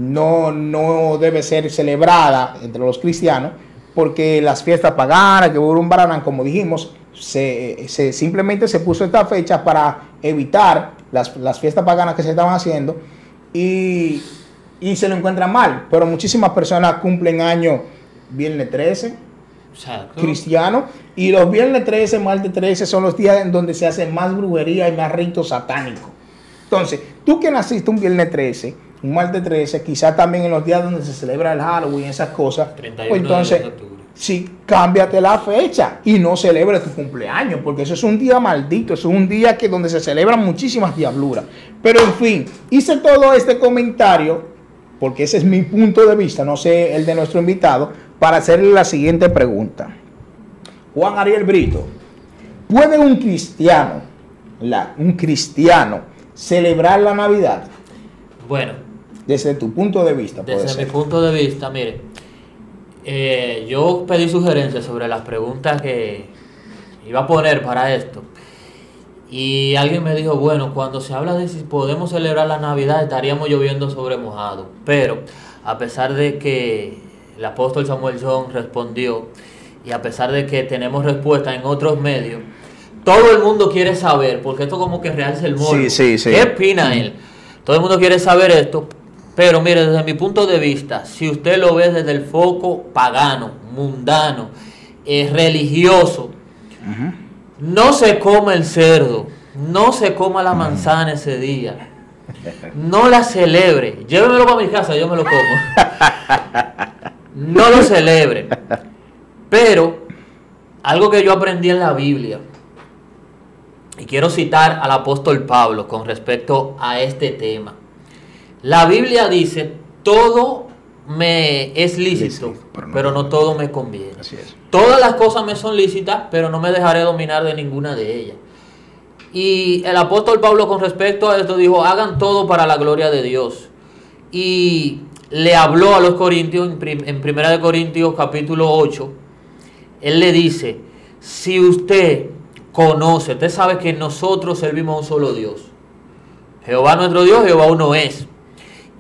no debe ser celebrada entre los cristianos, porque las fiestas paganas que Bararán, como dijimos, simplemente se puso esta fecha para evitar las fiestas paganas que se estaban haciendo y se lo encuentran mal. Pero muchísimas personas cumplen año viernes 13, cristiano, y los viernes 13, martes 13 son los días en donde se hace más brujería y más ritos satánicos. Entonces, tú que naciste un viernes 13, un martes 13, quizás también en los días donde se celebra el Halloween, esas cosas, 31 pues entonces de octubre. Sí, cámbiate la fecha y no celebres tu cumpleaños, porque eso es un día maldito, eso es un día donde se celebran muchísimas diabluras. Pero en fin, hice todo este comentario, porque ese es mi punto de vista, no sé el de nuestro invitado, para hacerle la siguiente pregunta. Juan Ariel Brito, ¿puede un cristiano celebrar la Navidad? Bueno, desde tu punto de vista. Desde mi punto de vista, mire, yo pedí sugerencias sobre las preguntas que iba a poner para esto. Y alguien me dijo, bueno, cuando se habla de si podemos celebrar la Navidad, estaríamos lloviendo sobre mojado. Pero a pesar de que el apóstol Samuel John respondió, y a pesar de que tenemos respuesta en otros medios, todo el mundo quiere saber, porque esto como que realza el morbo. Sí. ¿Qué opina él? Todo el mundo quiere saber esto, pero mire, desde mi punto de vista, si usted lo ve desde el foco pagano, mundano, religioso, no se coma el cerdo, no se coma la manzana ese día, no la celebre, llévemelo para mi casa, yo me lo como, no lo celebre. Pero algo que yo aprendí en la Biblia, y quiero citar al apóstol Pablo con respecto a este tema. La Biblia dice, todo me es lícito, pero no todo me conviene. Así es. Todas las cosas me son lícitas, pero no me dejaré dominar de ninguna de ellas. Y el apóstol Pablo con respecto a esto dijo, hagan todo para la gloria de Dios. Y le habló a los corintios, en 1 Corintios capítulo 8, él le dice, si usted conoce, usted sabe que nosotros servimos a un solo Dios. Jehová nuestro Dios, Jehová uno es.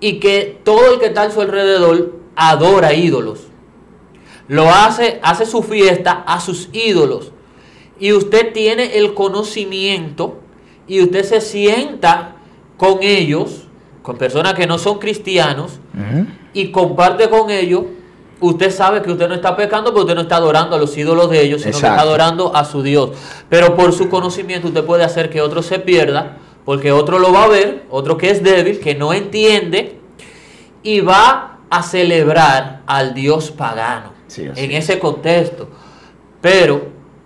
y que todo el que está a su alrededor adora ídolos. Lo hace su fiesta a sus ídolos. Y usted tiene el conocimiento y usted se sienta con ellos, con personas que no son cristianos, y comparte con ellos. Usted sabe que usted no está pecando porque usted no está adorando a los ídolos de ellos, sino que está adorando a su Dios. Pero por su conocimiento usted puede hacer que otro se pierda, porque otro lo va a ver, otro que es débil, que no entiende, y va a celebrar al Dios pagano en ese contexto. Pero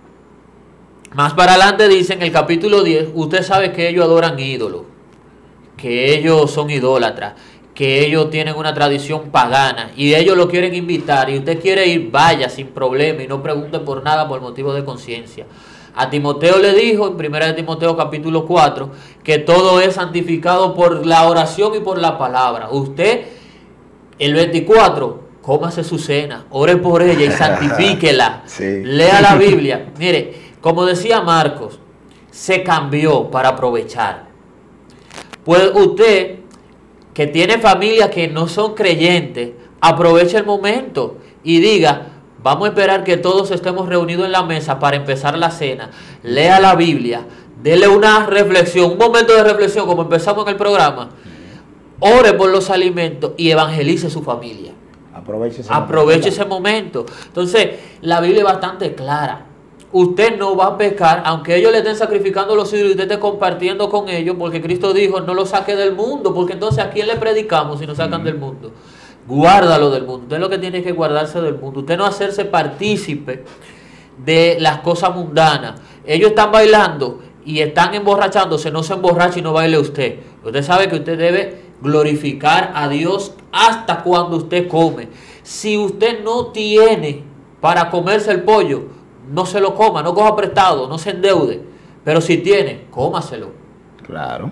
más para adelante dice en el capítulo 10, usted sabe que ellos adoran ídolos, que ellos son idólatras, que ellos tienen una tradición pagana y ellos lo quieren invitar y usted quiere ir, vaya sin problema y no pregunte por nada por motivo de conciencia. A Timoteo le dijo en 1 Timoteo capítulo 4 que todo es santificado por la oración y por la palabra. Usted, el 24, cómase su cena, ore por ella y santifíquela. Lea la Biblia. Mire, como decía Marcos, se cambió para aprovechar. Pues usted, que tiene familias que no son creyentes, aproveche el momento y diga, vamos a esperar que todos estemos reunidos en la mesa para empezar la cena. Lea la Biblia, dele una reflexión, un momento de reflexión como empezamos en el programa. Ore por los alimentos y evangelice su familia. Aproveche ese momento. Entonces, la Biblia es bastante clara. Usted no va a pecar, aunque ellos le estén sacrificando los ídolos y usted esté compartiendo con ellos, porque Cristo dijo, no lo saque del mundo, porque entonces ¿a quién le predicamos si nos sacan del mundo? Guárdalo del mundo. Usted lo que tiene que guardarse del mundo. Usted no hacerse partícipe de las cosas mundanas. Ellos están bailando y están emborrachándose, no se emborrache y no baile usted. Usted sabe que usted debe glorificar a Dios hasta cuando usted come. Si usted no tiene para comerse el pollo, no se lo coma, no coja prestado, no se endeude. Pero si tiene, cómaselo. Claro.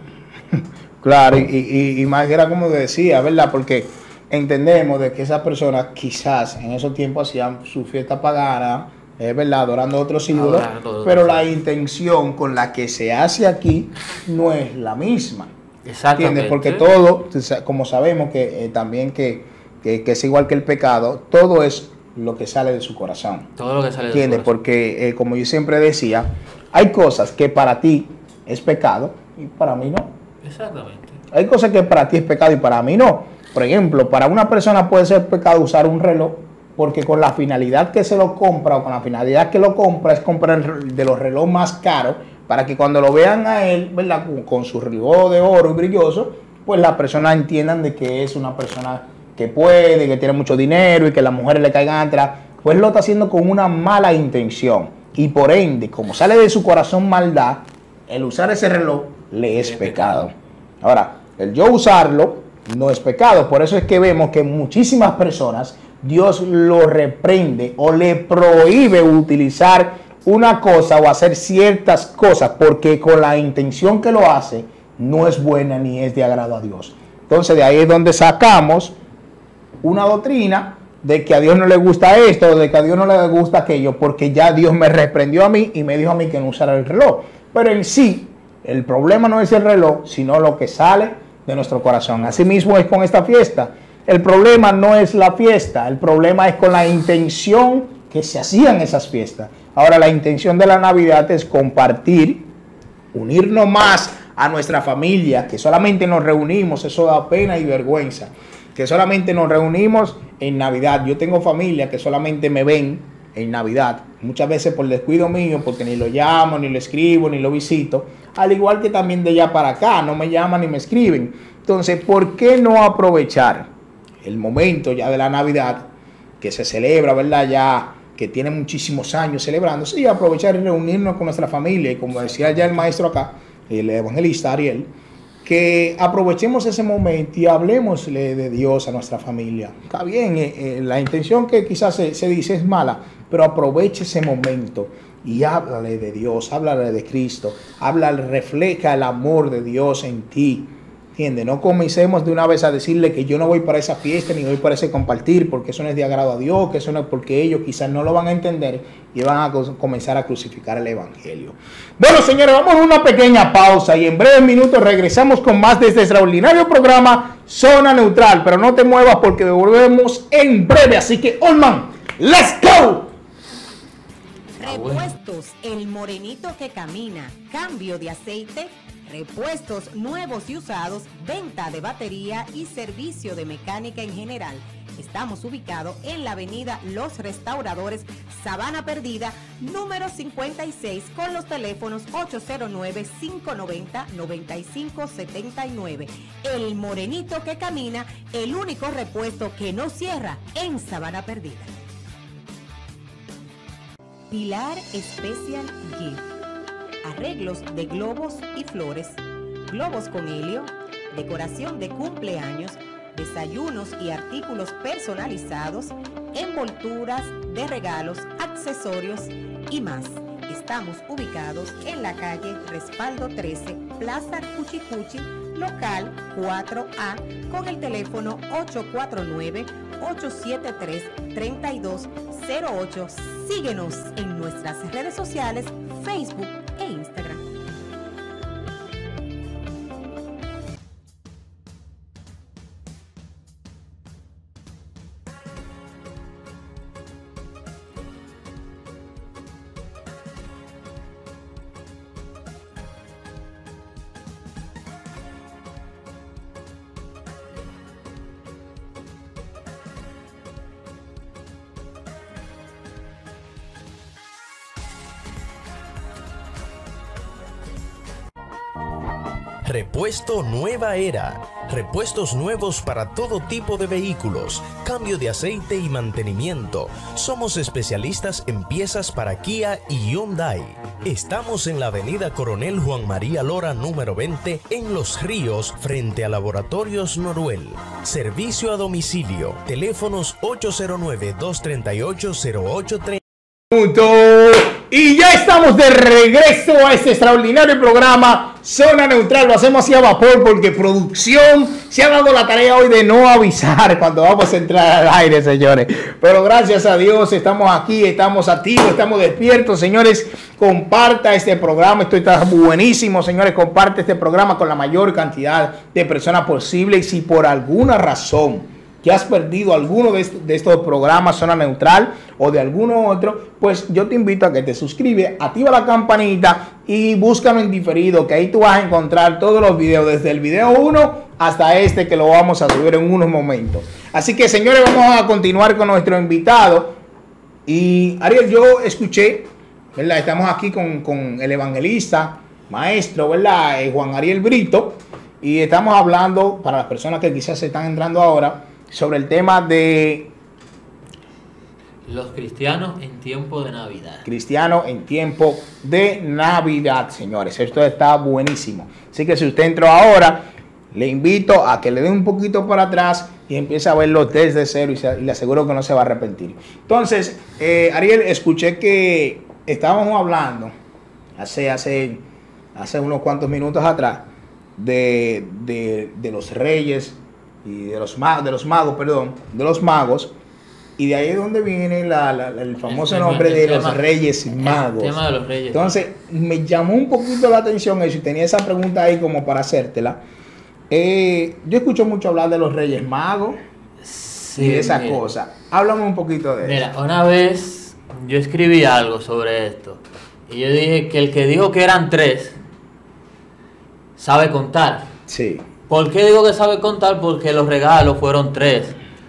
Claro, y más era como decía, ¿verdad? Porque entendemos de que esas personas quizás en esos tiempos hacían su fiesta pagana, ¿verdad? Adorando a otros ídolos, pero la intención con la que se hace aquí no es la misma. Exactamente. ¿Entiendes? Porque todo, como sabemos que también que es igual que el pecado, todo es lo que sale de su corazón. Todo lo que sale de su ¿Entiendes? corazón. Porque como yo siempre decía, hay cosas que para ti es pecado y para mí no. Exactamente. Hay cosas que para ti es pecado y para mí no. Por ejemplo, para una persona puede ser pecado usar un reloj porque con la finalidad que se lo compra o con la finalidad que lo compra es comprar de los relojes más caros para que cuando lo vean a él, ¿verdad? Con su reloj de oro y brilloso, pues las personas entiendan de que es una persona que puede, que tiene mucho dinero y que las mujeres le caigan atrás. Pues lo está haciendo con una mala intención y por ende, como sale de su corazón maldad, el usar ese reloj le es pecado. Ahora, el yo usarlo no es pecado. Por eso es que vemos que muchísimas personas Dios lo reprende o le prohíbe utilizar una cosa o hacer ciertas cosas porque con la intención que lo hace no es buena ni es de agrado a Dios. Entonces de ahí es donde sacamos una doctrina de que a Dios no le gusta esto o de que a Dios no le gusta aquello porque ya Dios me reprendió a mí y me dijo a mí que no usara el reloj. Pero en sí, el problema no es el reloj, sino lo que sale de nuestro corazón. Así mismo es con esta fiesta. El problema no es la fiesta, el problema es con la intención que se hacían esas fiestas. Ahora, la intención de la Navidad es compartir, unirnos más a nuestra familia, que solamente nos reunimos, eso da pena y vergüenza, que solamente nos reunimos en Navidad. Yo tengo familia que solamente me ven en Navidad, muchas veces por descuido mío, porque ni lo llamo, ni lo escribo, ni lo visito, al igual que también de allá para acá, no me llaman ni me escriben. Entonces, ¿por qué no aprovechar el momento ya de la Navidad, que se celebra, ¿verdad? Ya que tiene muchísimos años celebrándose, y aprovechar y reunirnos con nuestra familia, y como decía ya el maestro acá, el evangelista Ariel, que aprovechemos ese momento y hablemosle de Dios a nuestra familia. Está bien, la intención que quizás se dice es mala, pero aproveche ese momento y háblale de Dios, háblale de Cristo, háblale, refleja el amor de Dios en ti. ¿Entiendes? No comencemos de una vez a decirle que yo no voy para esa fiesta ni voy para ese compartir porque eso no es de agrado a Dios, que eso no es porque ellos quizás no lo van a entender y van a comenzar a crucificar el evangelio. Bueno, señores, vamos a una pequeña pausa y en breves minutos regresamos con más de este extraordinario programa Zona Neutral. Pero no te muevas porque volvemos en breve. Así que, Olman, ¡let's go! Repuestos, el morenito que camina, cambio de aceite, repuestos nuevos y usados, venta de batería y servicio de mecánica en general. Estamos ubicados en la avenida Los Restauradores, Sabana Perdida, número 56, con los teléfonos 809-590-9579. El morenito que camina, el único repuesto que no cierra en Sabana Perdida. Pilar Special Gift. Arreglos de globos y flores, globos con helio, decoración de cumpleaños, desayunos y artículos personalizados, envolturas de regalos, accesorios y más. Estamos ubicados en la calle Respaldo 13, Plaza Cuchicuchi, local 4A, con el teléfono 849-873-3208. Síguenos en nuestras redes sociales, Facebook e Instagram. Repuesto Nueva Era. Repuestos nuevos para todo tipo de vehículos, cambio de aceite y mantenimiento. Somos especialistas en piezas para Kia y Hyundai. Estamos en la avenida Coronel Juan María Lora número 20 en Los Ríos, frente a Laboratorios Noruel. Servicio a domicilio. Teléfonos 809-238-0830. Y ya estamos de regreso a este extraordinario programa Zona Neutral. Lo hacemos así a vapor porque producción se ha dado la tarea hoy de no avisar cuando vamos a entrar al aire, señores. Pero gracias a Dios estamos aquí, estamos activos, estamos despiertos, señores. Comparta este programa, esto está buenísimo, señores. Comparte este programa con la mayor cantidad de personas posible. Y si por alguna razón que has perdido alguno de estos programas Zona Neutral o de alguno otro, pues yo te invito a que te suscribes, activa la campanita y búscalo en diferido, que ahí tú vas a encontrar todos los videos, desde el video 1 hasta este que lo vamos a subir en unos momentos. Así que, señores, vamos a continuar con nuestro invitado. Y Ariel, yo escuché, ¿verdad? Estamos aquí con el evangelista, maestro, ¿verdad? Juan Ariel Brito, y estamos hablando, para las personas que quizás se están entrando ahora, sobre el tema de los cristianos en tiempo de Navidad. Cristiano en tiempo de Navidad, señores. Esto está buenísimo. Así que si usted entró ahora, le invito a que le dé un poquito para atrás y empiece a verlo desde cero y le aseguro que no se va a arrepentir. Entonces, Ariel, escuché que estábamos hablando hace unos cuantos minutos atrás de los reyes y de los magos, y de ahí es donde viene el famoso nombre de los Reyes Magos. El tema de los Reyes. Entonces, me llamó un poquito la atención eso y tenía esa pregunta ahí como para hacértela. Yo escucho mucho hablar de los Reyes Magos, sí, y de esas cosas. Háblame un poquito de eso. Mira, una vez yo escribí algo sobre esto y yo dije que el que dijo que eran 3 sabe contar. Sí. ¿Por qué digo que sabe contar? Porque los regalos fueron 3: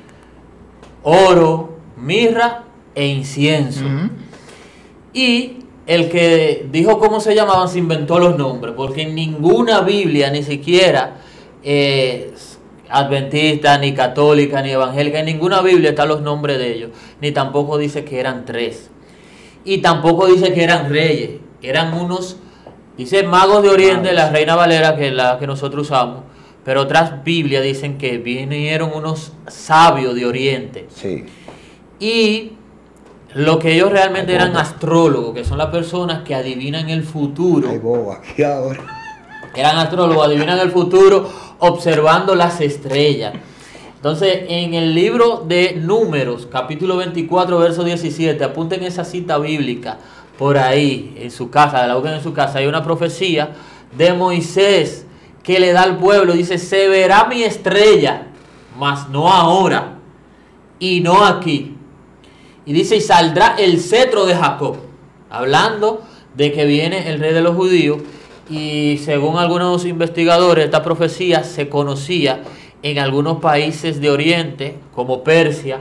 oro, mirra e incienso. Y el que dijo cómo se llamaban se inventó los nombres, porque en ninguna Biblia, ni siquiera adventista, ni católica, ni evangélica, en ninguna Biblia están los nombres de ellos, ni tampoco dice que eran 3. Y tampoco dice que eran reyes, eran unos, dice magos de Oriente, la Reina Valera, que es la que nosotros usamos. Pero otras Biblias dicen que vinieron unos sabios de Oriente. Sí. Y lo que ellos realmente eran astrólogos, que son las personas que adivinan el futuro. Ay, boba, aquí ahora. Eran astrólogos, adivinan el futuro observando las estrellas. Entonces, en el libro de Números, capítulo 24, verso 17, apunten esa cita bíblica por ahí, en su casa, la busquen en su casa. Hay una profecía de Moisés que le da al pueblo, dice, se verá mi estrella, mas no ahora, y no aquí. Y dice, y saldrá el cetro de Jacob, hablando de que viene el rey de los judíos. Y según algunos investigadores, esta profecía se conocía en algunos países de Oriente, como Persia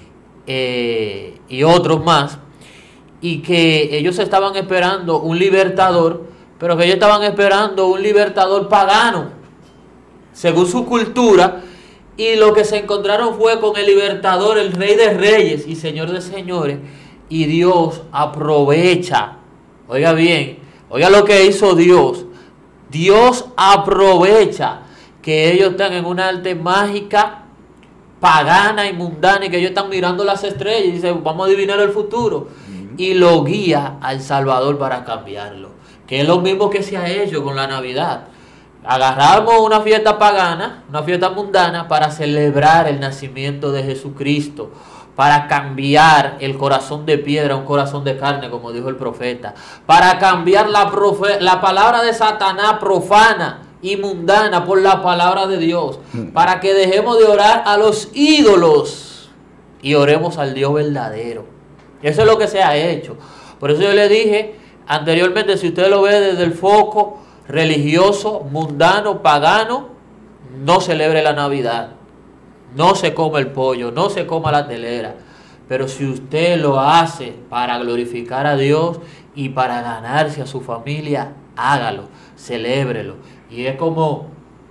y otros más, y que ellos estaban esperando un libertador, pero que ellos estaban esperando un libertador pagano, según su cultura, y lo que se encontraron fue con el libertador, el rey de reyes y señor de señores, y Dios aprovecha, oiga bien, oiga lo que hizo Dios. Dios aprovecha que ellos están en una arte mágica, pagana y mundana, y que ellos están mirando las estrellas y dicen, vamos a adivinar el futuro. Y lo guía al Salvador para cambiarlo. Que es lo mismo que se ha hecho con la Navidad. Agarramos una fiesta pagana, una fiesta mundana, para celebrar el nacimiento de Jesucristo, para cambiar el corazón de piedra a un corazón de carne, como dijo el profeta, para cambiar la palabra de Satanás profana y mundana por la palabra de Dios, para que dejemos de orar a los ídolos y oremos al Dios verdadero. Eso es lo que se ha hecho. Por eso yo le dije anteriormente, si usted lo ve desde el foco religioso, mundano, pagano, no celebre la Navidad. No se come el pollo, no se coma la telera. Pero si usted lo hace para glorificar a Dios y para ganarse a su familia, hágalo, celébrelo. Y es como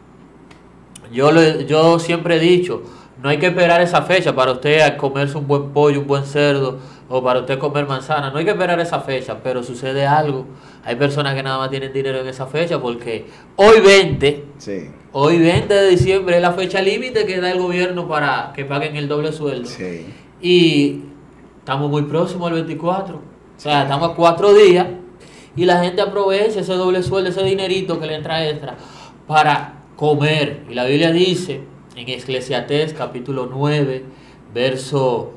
yo siempre he dicho, no hay que esperar esa fecha para usted comerse un buen pollo, un buen cerdo, o para usted comer manzana. No hay que esperar esa fecha, pero sucede algo. Hay personas que nada más tienen dinero en esa fecha porque hoy 20, sí. Hoy 20 de diciembre es la fecha límite que da el gobierno para que paguen el doble sueldo. Sí. Y estamos muy próximos al 24. O sea, estamos a 4 días y la gente aprovecha ese doble sueldo, ese dinerito que le entra extra para comer. Y la Biblia dice en Eclesiastés capítulo 9, verso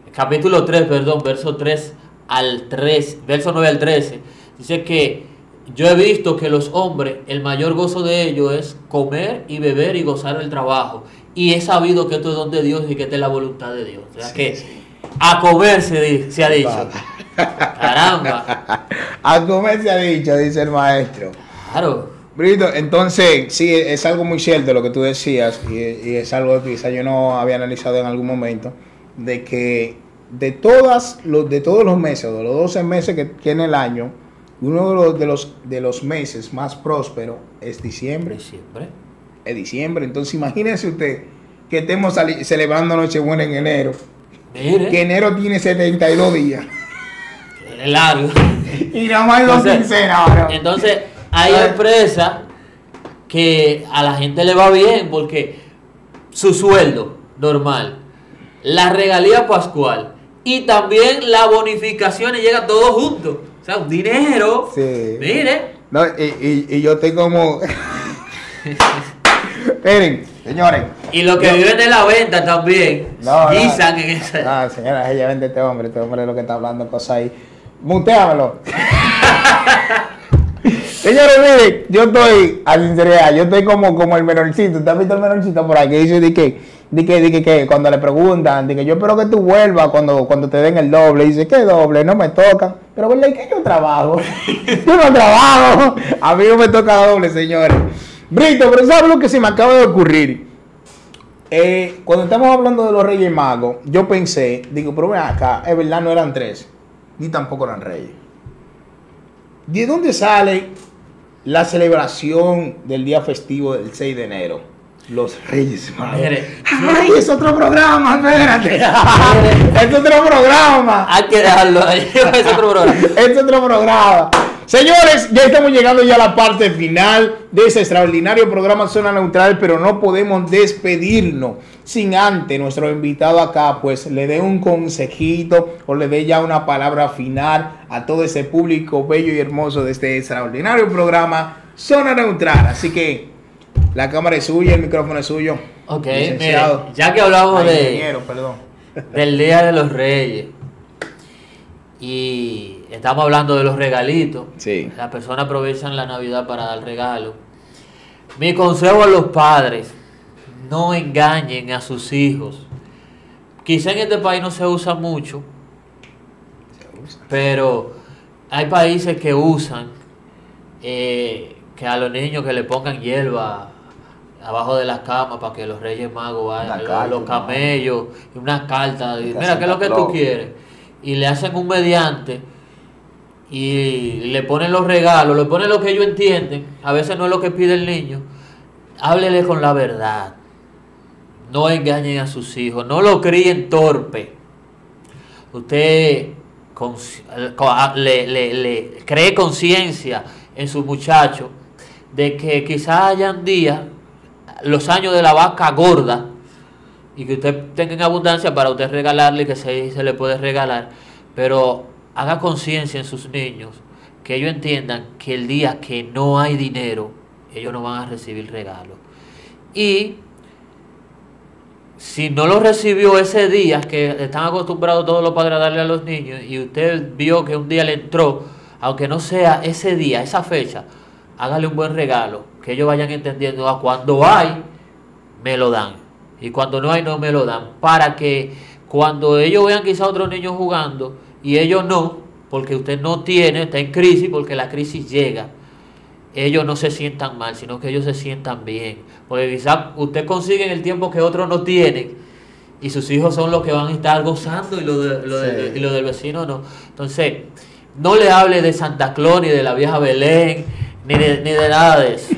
3 al 3, verso 9 al 13, dice que yo he visto que los hombres, el mayor gozo de ellos es comer y beber y gozar del trabajo. Y he sabido que esto es don de Dios y que esta es la voluntad de Dios. O sea, sí, que sí. A comer se ha dicho. Caramba. A comer se ha dicho, dice el maestro. Claro. Brito, entonces, sí, es algo muy cierto lo que tú decías, y es algo que quizá yo no había analizado en algún momento, de que de todos los meses, de los 12 meses que tiene el año, uno de los meses más prósperos es diciembre. Es diciembre. Entonces imagínense usted que estemos celebrando Nochebuena en enero. Mire. Que enero tiene 72 días. Es largo. Y nada más hay 2 quincenas ahora. Entonces hay empresas que a la gente le va bien porque su sueldo normal, la regalía pascual y también la bonificación llega todo junto. O sea, un dinero. Sí. Mire. No, y yo estoy como... Miren, señores. Y los que viven de la venta también. Guisan en ese. No, señora, ella vende este hombre es lo que está hablando cosas ahí. Muteamelo. Señores, miren, yo estoy, a sinceridad, yo estoy como el menorcito. ¿Usted ha visto el menorcito por ahí? Que dice que cuando le preguntan, de que yo espero que tú vuelvas cuando te den el doble. Dice, ¿qué doble? No me tocan. Pero ¿verdad? ¿Y que yo trabajo? Yo no trabajo. A mí no me toca doble, señores. Brito, pero ¿sabes lo que se me acaba de ocurrir? Cuando estamos hablando de los Reyes Magos, yo pensé, digo, pero ven acá, es verdad, no eran 3, ni tampoco eran reyes. ¿De dónde sale la celebración del día festivo del 6 de enero? Los Reyes Magos. ¡Ay, es otro programa! Espérate. Es otro programa. Hay que dejarlo ahí. Es otro programa. Es otro programa. Señores, ya estamos llegando ya a la parte final de ese extraordinario programa Zona Neutral, pero no podemos despedirnos sin antes nuestro invitado acá, pues le dé un consejito o le dé ya una palabra final a todo ese público bello y hermoso de este extraordinario programa zona neutral. Así que la cámara es suya, el micrófono es suyo. Ok, Licenciado. mire, ya que hablamos Ingeniero, perdón. del Día de los Reyes y estamos hablando de los regalitos, Sí. las personas aprovechan la Navidad para dar regalos. Mi consejo a los padres: no engañen a sus hijos. Quizá en este país no se usa mucho, pero hay países que usan que a los niños que le pongan hierba abajo de las camas para que los Reyes Magos vayan, los camellos, y una carta, mira, ¿qué es lo que tú quieres? Y le hacen un mediante y le ponen los regalos, le ponen lo que ellos entienden, a veces no es lo que pide el niño. Háblele con la verdad, no engañen a sus hijos, no lo críen torpe. Usted le cree conciencia en su muchacho de que quizás hayan días, los años de la vaca gorda, y que usted tenga en abundancia para usted regalarle, que se le puede regalar, pero haga conciencia en sus niños, que ellos entiendan que el día que no hay dinero, ellos no van a recibir regalos. Y si no lo recibió ese día, que están acostumbrados todos los padres a darle a los niños, y usted vio que un día le entró, aunque no sea ese día, esa fecha, hágale un buen regalo, que ellos vayan entendiendo, cuando hay, me lo dan, y cuando no hay, no me lo dan, para que cuando ellos vean quizá otros niños jugando, y ellos no, porque usted no tiene, está en crisis, porque la crisis llega, ellos no se sientan mal, sino que ellos se sientan bien, porque quizá usted consigue en el tiempo que otros no tienen, y sus hijos son los que van a estar gozando, y lo del vecino no. Entonces, no le hable de Santa Claus, ni de la vieja Belén, ni de nada de eso.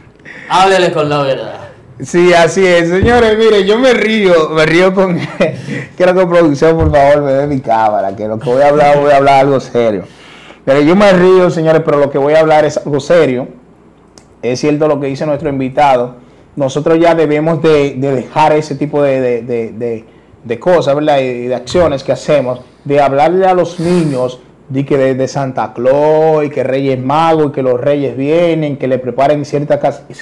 Háblele con la verdad. Sí, así es, señores. Mire, yo me río con. Quiero que producción, por favor, me dé mi cámara, que lo que voy a hablar algo serio. Pero yo me río, señores, pero lo que voy a hablar es algo serio. Es cierto lo que dice nuestro invitado. Nosotros ya debemos de dejar ese tipo de cosas, ¿verdad? Y de acciones que hacemos, de hablarle a los niños de que de Santa Claus y que Reyes Magos y que los Reyes vienen, que le preparen cierta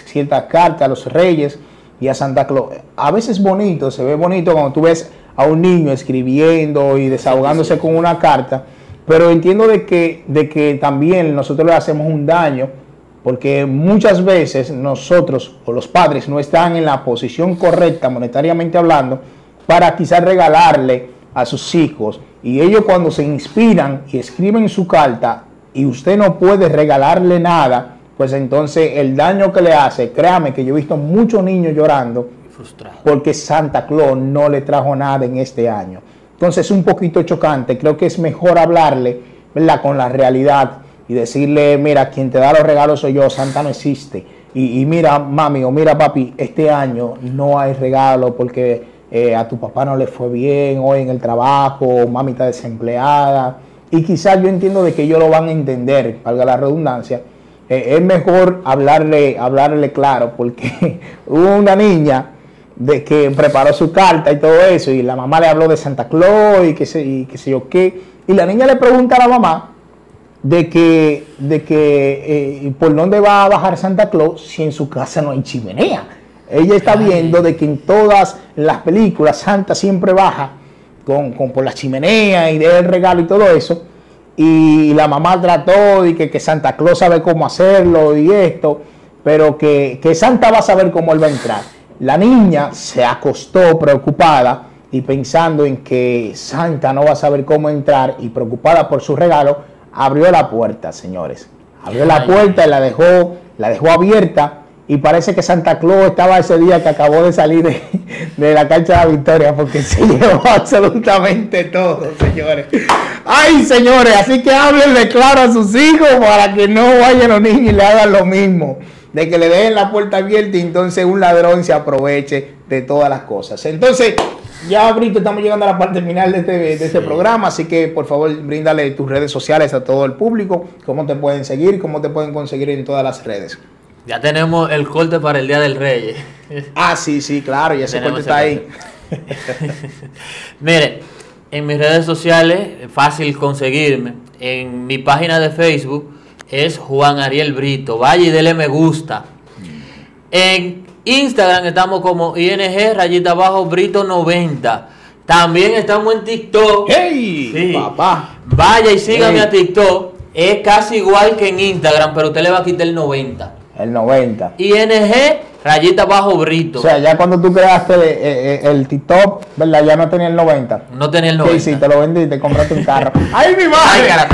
carta a los Reyes y a Santa Claus. A veces bonito, se ve bonito cuando tú ves a un niño escribiendo y desahogándose con una carta, pero entiendo de que también nosotros le hacemos un daño, porque muchas veces nosotros o los padres no están en la posición correcta monetariamente hablando para quizás regalarle a sus hijos, y ellos cuando se inspiran y escriben su carta y usted no puede regalarle nada, pues entonces el daño que le hace, créame que yo he visto muchos niños llorando Frustrado. porque Santa Claus no le trajo nada en este año. Entonces es un poquito chocante. Creo que es mejor hablarle, ¿verdad?, con la realidad y decirle: mira, quien te da los regalos soy yo, Santa no existe, y mira, mami, o mira, papi, este año no hay regalo porque a tu papá no le fue bien hoy en el trabajo, mami está desempleada, y quizás yo entiendo de que ellos lo van a entender, valga la redundancia. Es mejor hablarle claro, porque hubo una niña de que preparó su carta y todo eso, y la mamá le habló de Santa Claus y qué sé yo qué, y la niña le pregunta a la mamá de que por dónde va a bajar Santa Claus si en su casa no hay chimenea. Ella está viendo de que en todas las películas Santa siempre baja por la chimenea y deja el regalo y todo eso, y la mamá trató de que Santa Claus sabe cómo hacerlo y esto, pero que Santa va a saber cómo él va a entrar. La niña se acostó preocupada y pensando en que Santa no va a saber cómo entrar, y preocupada por su regalo, abrió la puerta, señores. Abrió la puerta y la dejó abierta, y parece que Santa Claus estaba ese día que acabó de salir de la cancha de la Victoria, porque se llevó absolutamente todo, señores. Ay, señores, así que háblenle claro a sus hijos para que no vayan los niños y le hagan lo mismo, de que le dejen la puerta abierta y entonces un ladrón se aproveche de todas las cosas. Entonces, ya, Brito, estamos llegando a la parte final de este programa, así que por favor bríndale tus redes sociales a todo el público, cómo te pueden seguir, cómo te pueden conseguir en todas las redes. Ya tenemos el corte para el Día del Reyes. Ah, sí, claro, y ese corte está ahí. Mire, en mis redes sociales es fácil conseguirme. En mi página de Facebook, es Juan Ariel Brito. Vaya y dele me gusta. En Instagram estamos como ING_Brito 90. También estamos en TikTok. ¡Hey! Sí. Papá. Vaya y sígame Hey. a TikTok. Es casi igual que en Instagram, pero usted le va a quitar el 90. El 90. ING_Brito. O sea, ya cuando tú creaste el TikTok, ¿verdad? Ya no tenía el 90. No tenía el ¿Qué 90. hiciste? Lo vendiste y compraste un carro. ¡Ay, mi Ay, madre! cara,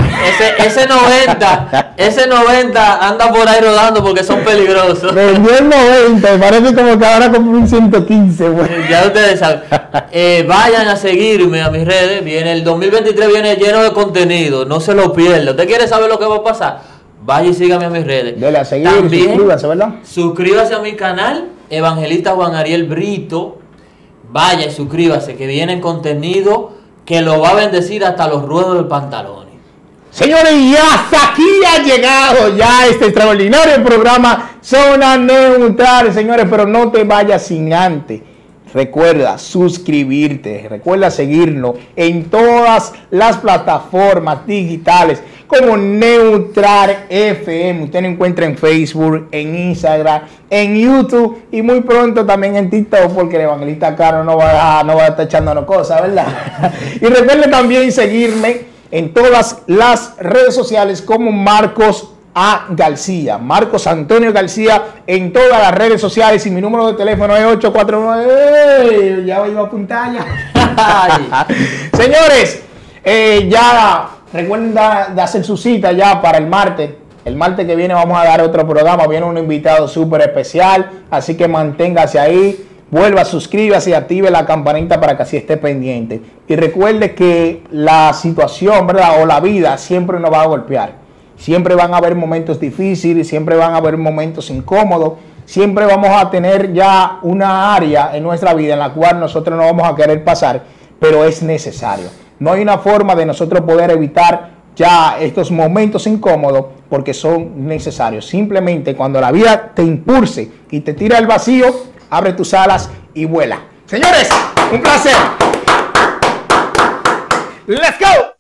ese 90 anda por ahí rodando porque son peligrosos. Vendió el 90. Parece como que ahora compré un 115, güey. Ya ustedes saben. Vayan a seguirme a mis redes. El 2023 viene lleno de contenido. No se lo pierda. ¿Usted quiere saber lo que va a pasar? Vaya y sígame a mis redes. Dele a seguir, También, suscríbase, ¿verdad? suscríbase a mi canal, Evangelista Juan Ariel Brito. Vaya y suscríbase, que viene contenido que lo va a bendecir hasta los ruedos del pantalón. Señores, y hasta aquí ha llegado ya este extraordinario programa Zona Neutral, señores, pero no te vayas sin antes. Recuerda suscribirte, recuerda seguirnos en todas las plataformas digitales como Neutral FM. Usted nos encuentra en Facebook, en Instagram, en YouTube y muy pronto también en TikTok, porque el evangelista Caro no va a estar echándonos cosas, ¿verdad? Y recuerde también seguirme en todas las redes sociales como Marcos A. García, Marcos Antonio García, en todas las redes sociales, y mi número de teléfono es 849. Ya iba a apuntar ya. Señores, ya recuerden de hacer su cita ya para el martes. El martes que viene vamos a dar otro programa. Viene un invitado súper especial, así que manténgase ahí. Vuelva, suscríbase y active la campanita para que así esté pendiente. Y recuerde que la situación, ¿verdad? O la vida siempre nos va a golpear. Siempre van a haber momentos difíciles, siempre van a haber momentos incómodos, siempre vamos a tener ya una área en nuestra vida en la cual nosotros no vamos a querer pasar, pero es necesario. No hay una forma de nosotros poder evitar ya estos momentos incómodos porque son necesarios. Simplemente cuando la vida te impulse y te tira al vacío, abre tus alas y vuela. Señores, un placer. Let's go.